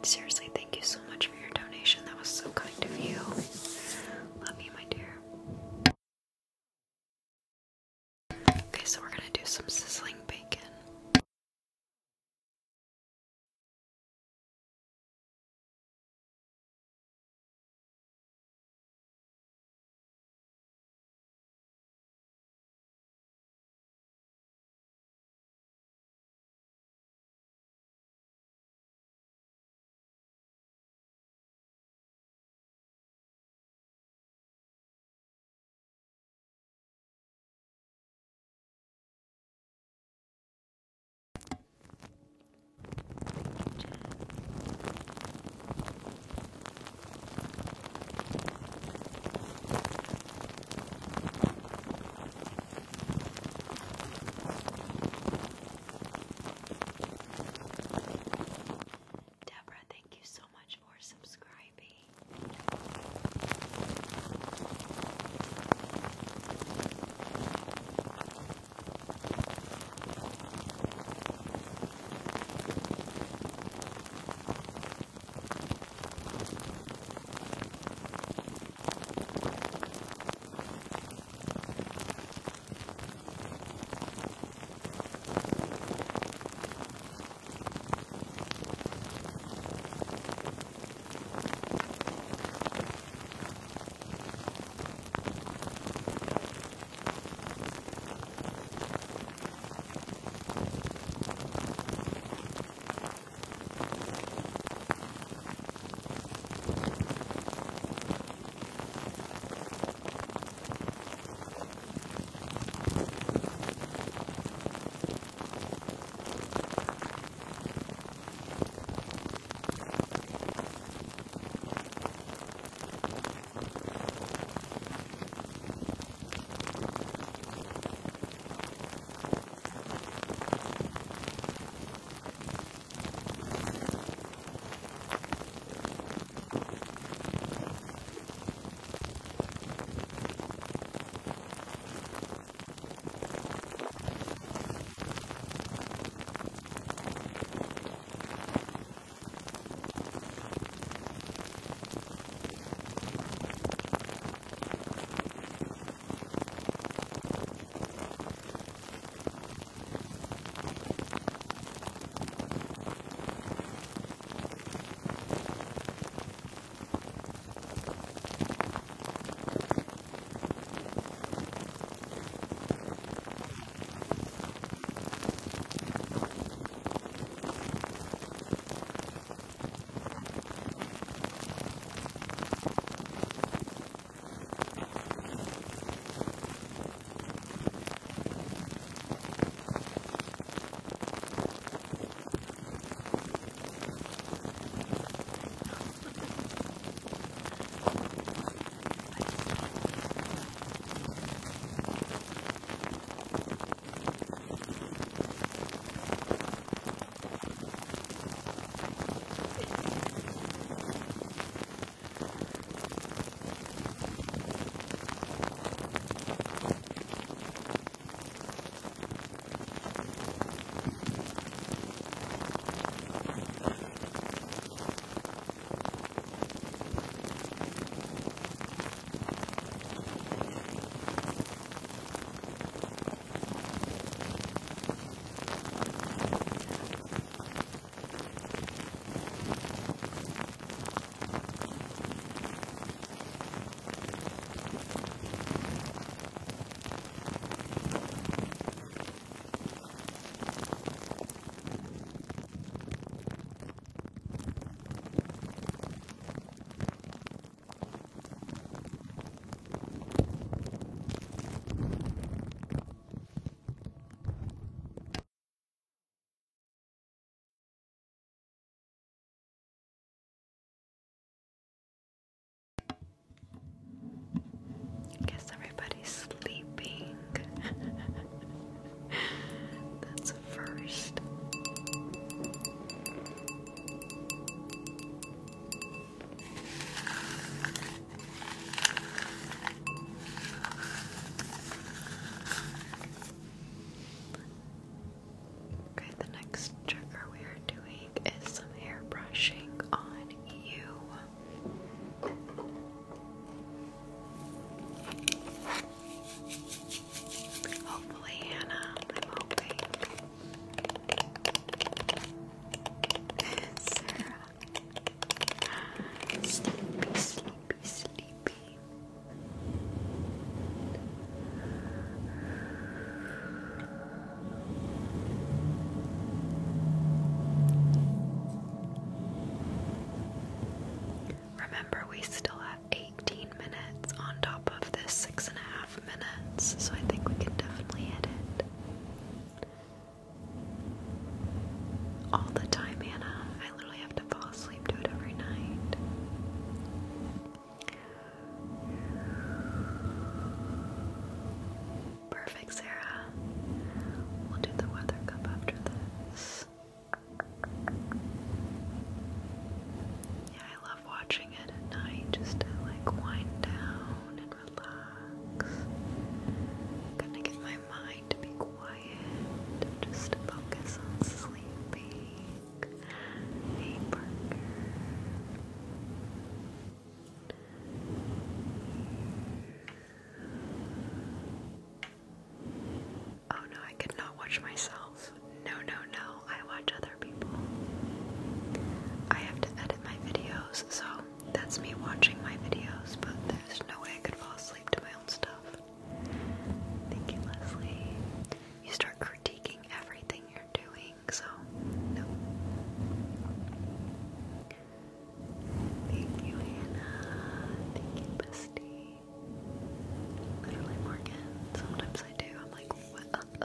Seriously, thank you so much for your donation. That was so kind of you. Love you, my dear. Okay, so we're gonna do some sizzling bacon. remember we still have eighteen minutes on top of this six and a half minutes, so I think we can definitely hit it. All the time, Anna. I literally have to fall asleep to it every night. Perfect, Sarah. We'll do the weather cup after this. Yeah, I love watching it at night just to like wind down and relax. Gonna get my mind to be quiet and just focus on sleeping. Hey, Parker. Oh no, I could not watch myself. No, no, no. I watch other people. I have to edit my videos, so that's me watching my videos, but there's no way I could fall asleep to my own stuff. Thank you, Leslie. You start critiquing everything you're doing, so no. Thank you, Hannah. Thank you, bestie. Literally, Morgan. Sometimes I do. I'm like, what? Uh, uh.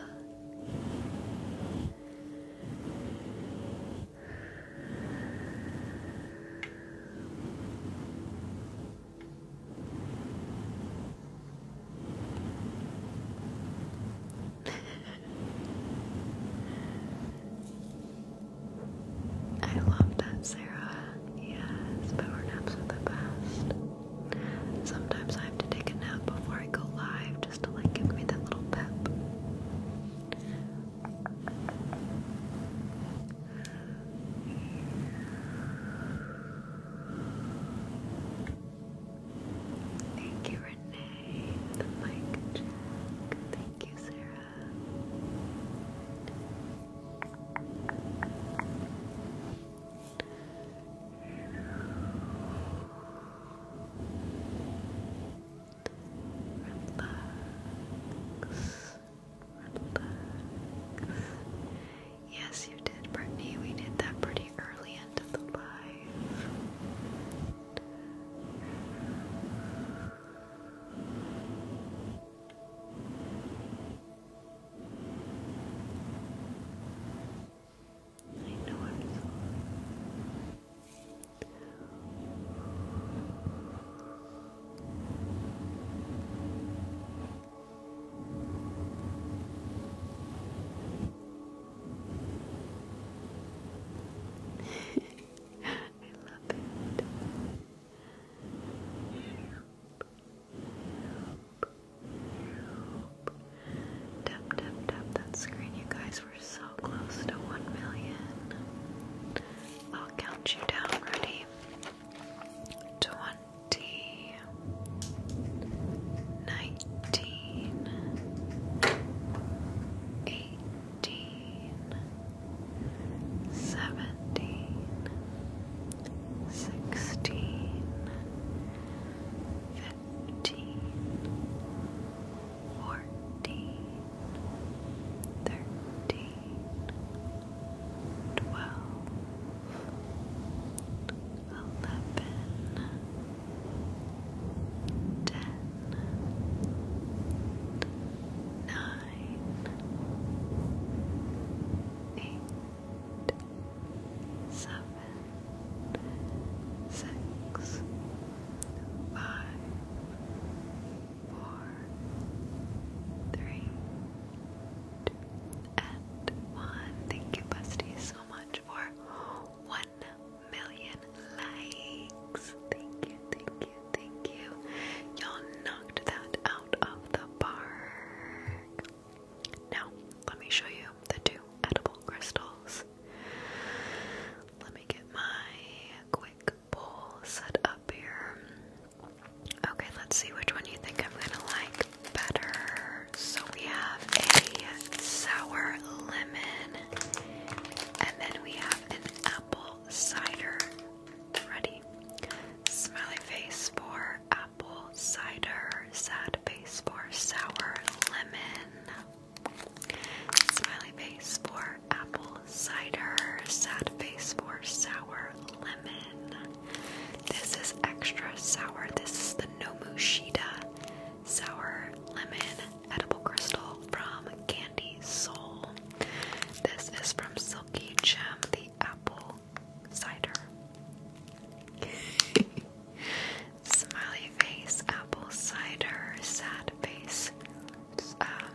Smiley face, apple cider, sad face, um,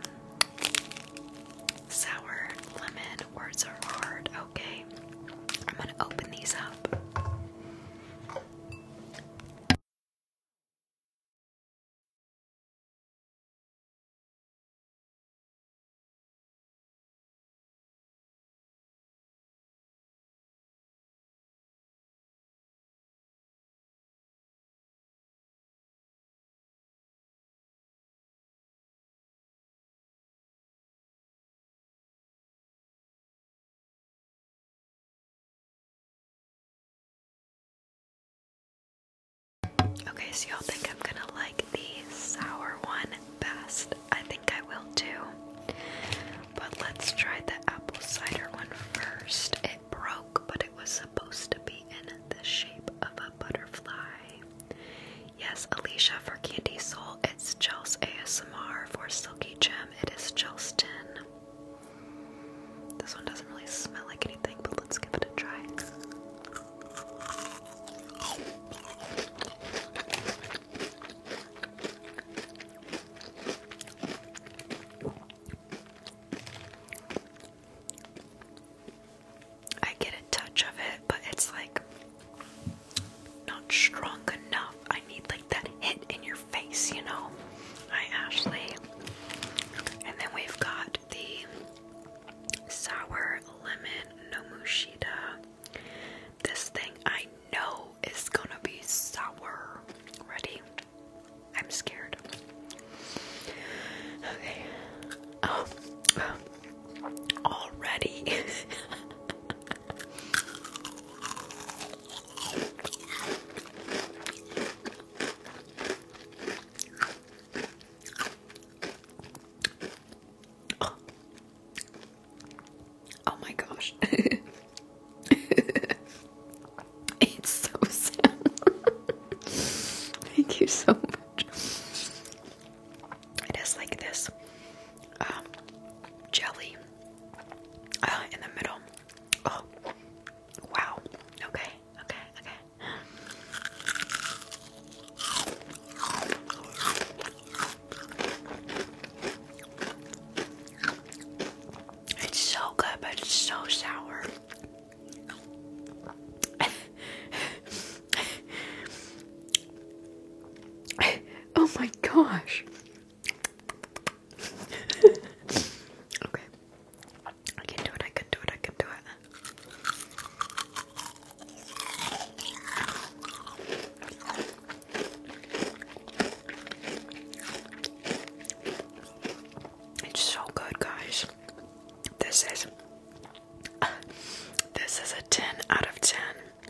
sour, lemon, words are hard. Okay, I'm gonna open these up. Okay, so y'all think I'm gonna like the sour one best. I think I will too. But let's try the apple cider one first. It broke, but it was supposed to be in the shape of a butterfly. Yes, Alicia for Candy Soul. It's Chels A S M R. For Silky Gem, it is Chelston. This one doesn't really smell like anything, but let's give it a try. I get a touch of it, but it's like not strong enough. I need like that hit in your face, you know? Hi, Ashley. And then we've got the sour lemon nomushita. This thing I know is gonna be sour. Ready? I'm scared. Okay. Oh, already. Oh my gosh. It's so sour. Thank you so much. It is like this um, jelly uh, in the middle. Oh, wow. Okay, okay, okay. It's so good, but it's so sour. Oh my gosh. Okay. I can do it, I can do it, I can do it. It's so good, guys. This is this is a ten out of ten.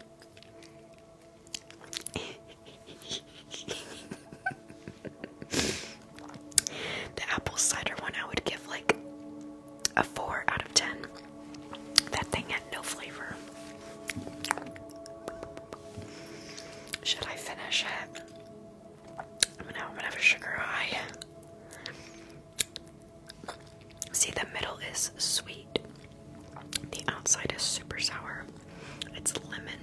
The apple cider one I would give like a four out of ten. That thing had no flavor. Should I finish it? I'm gonna, I'm gonna have a sugar high. See, the middle is sweet. The outside is super sour. It's lemon.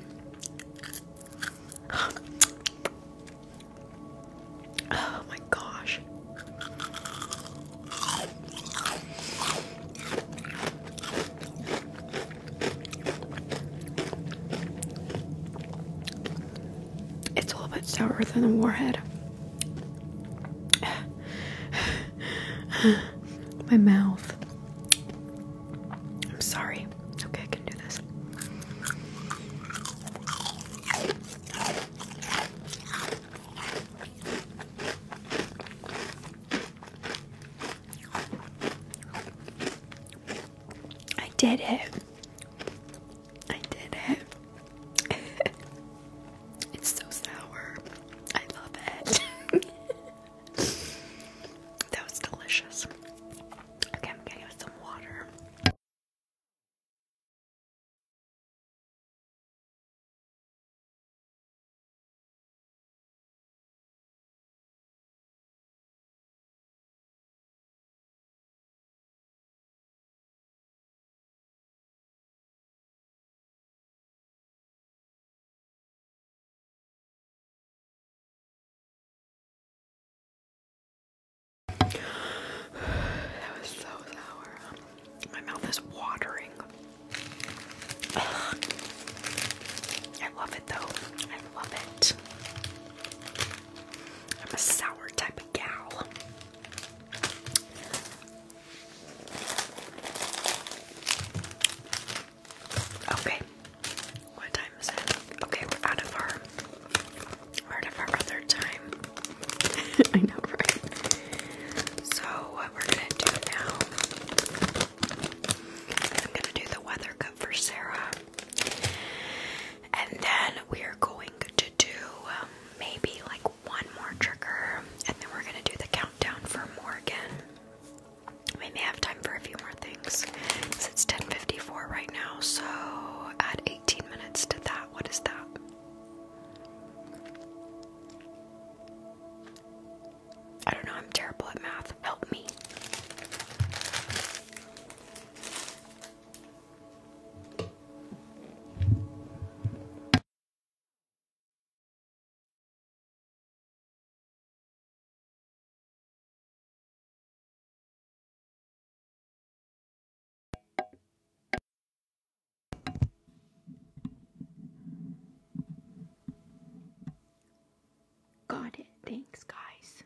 Oh my gosh. It's a little bit sourer than the Warhead. My mouth. I'm sorry. Okay, I can do this. I did it. I did it. It's so sour. I love it. That was delicious. Okay, I'm getting some water. Got it. Thanks, guys.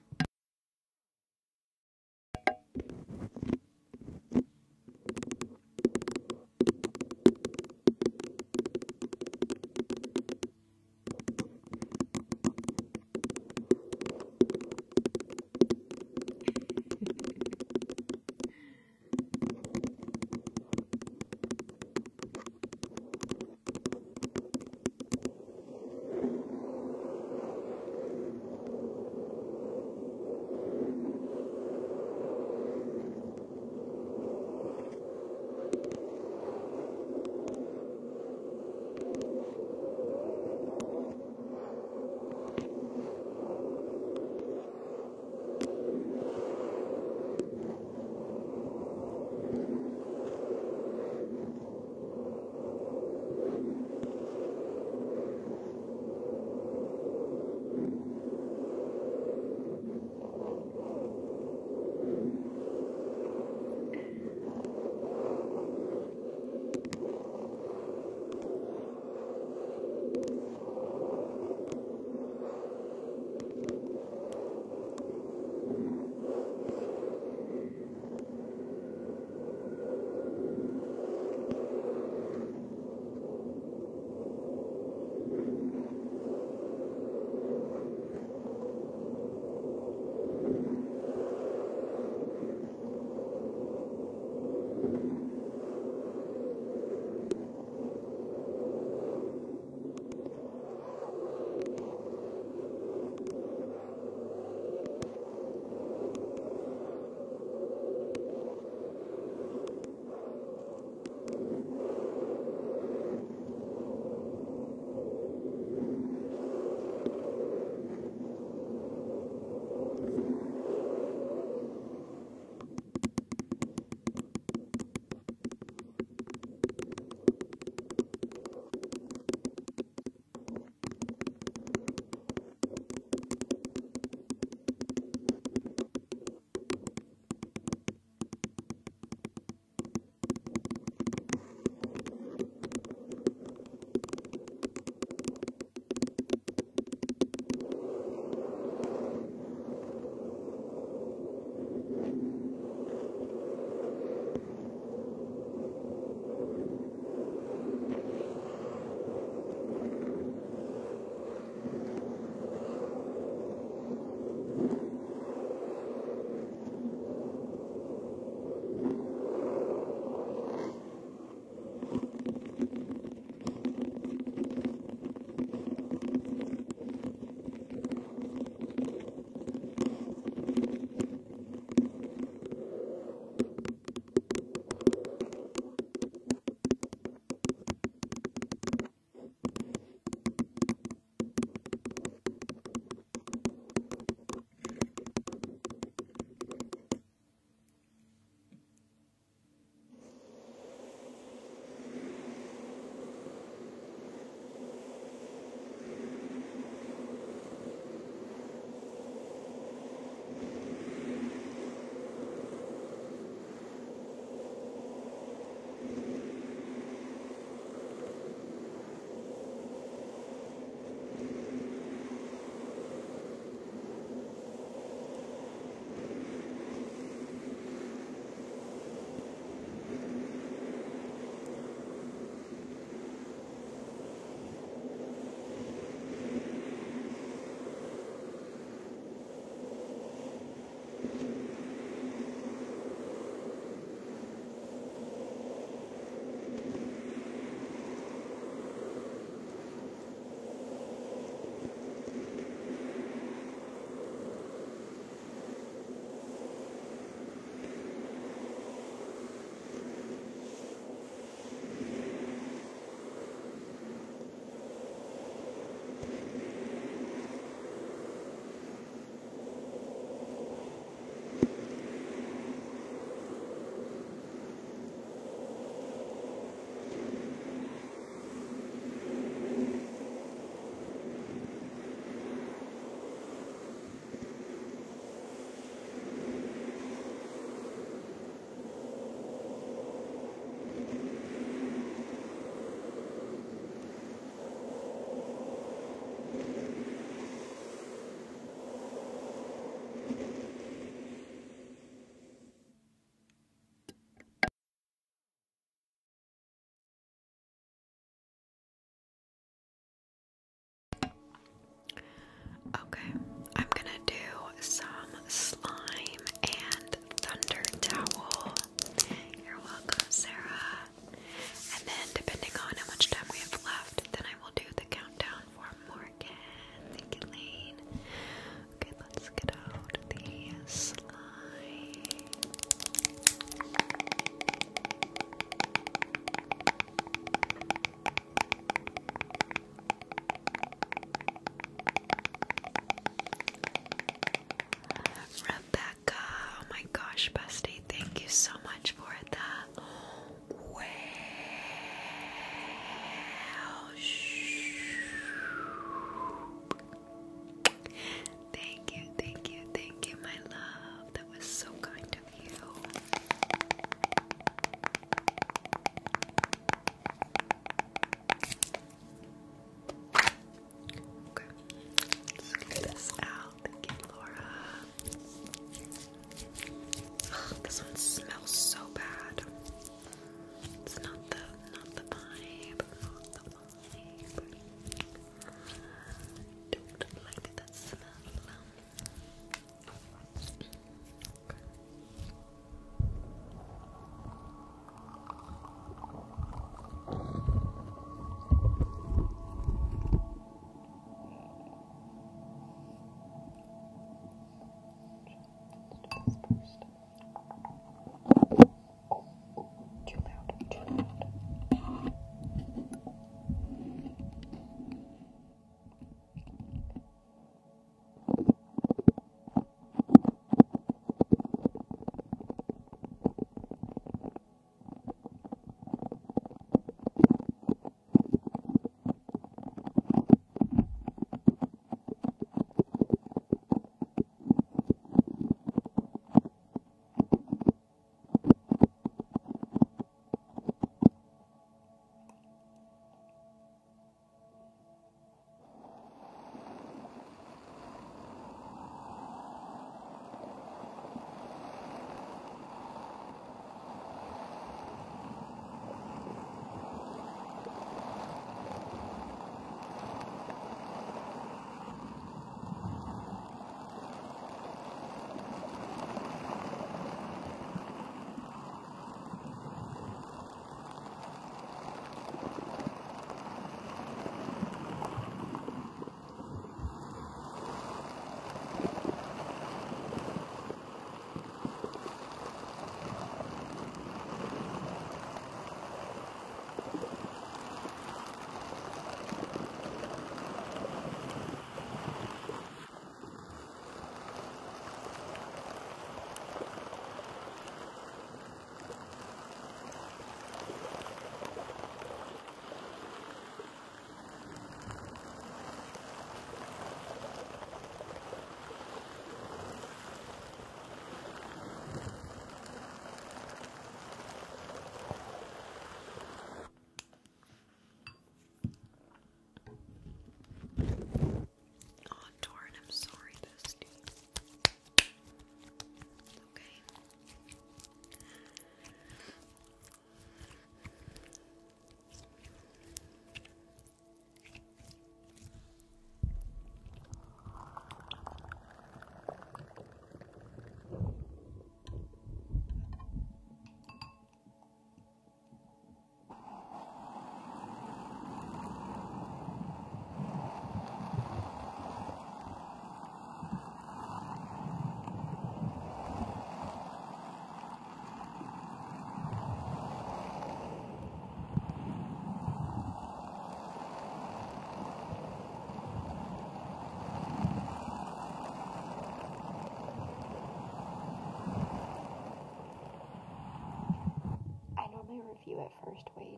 first, wait.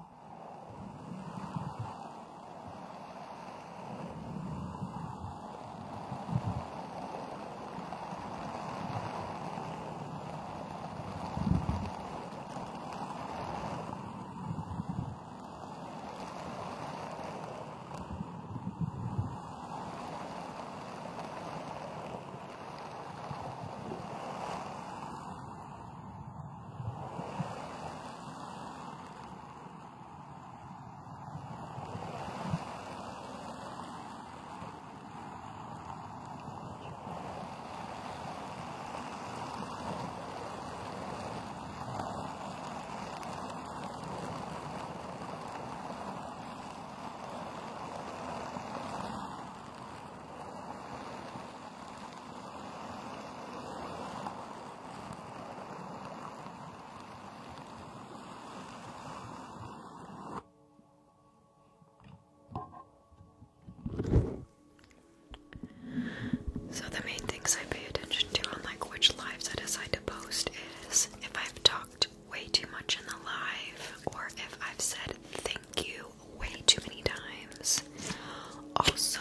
So the main things I pay attention to on like which lives I decide to post is if I've talked way too much in the live or if I've said thank you way too many times. Also,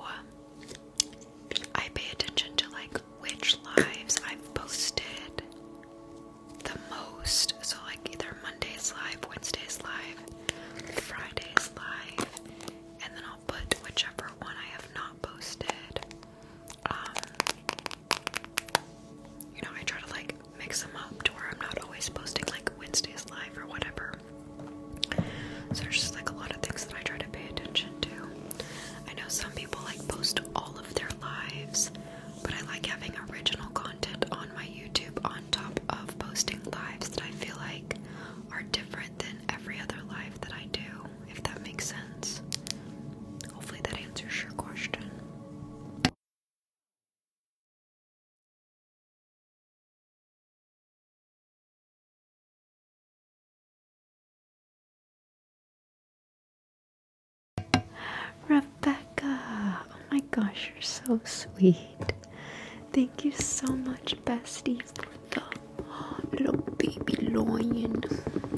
I pay attention to like which lives I've posted the most. So like either Monday's live, Wednesday's live, Friday's live, and then I'll put whichever one I have not posted. Um, you know, I try to like mix them up to where I'm not always posting like Wednesday's live or whatever. So there's just like a lot of things that I try to pay attention to. I know some people like post all of their lives, but I like having original content on my YouTube on top of posting lives that I feel like are different than every other live that I do, if that makes sense. Hopefully that answers your question. Rebecca, oh my gosh, you're so sweet. Thank you so much, bestie, for the little baby lion.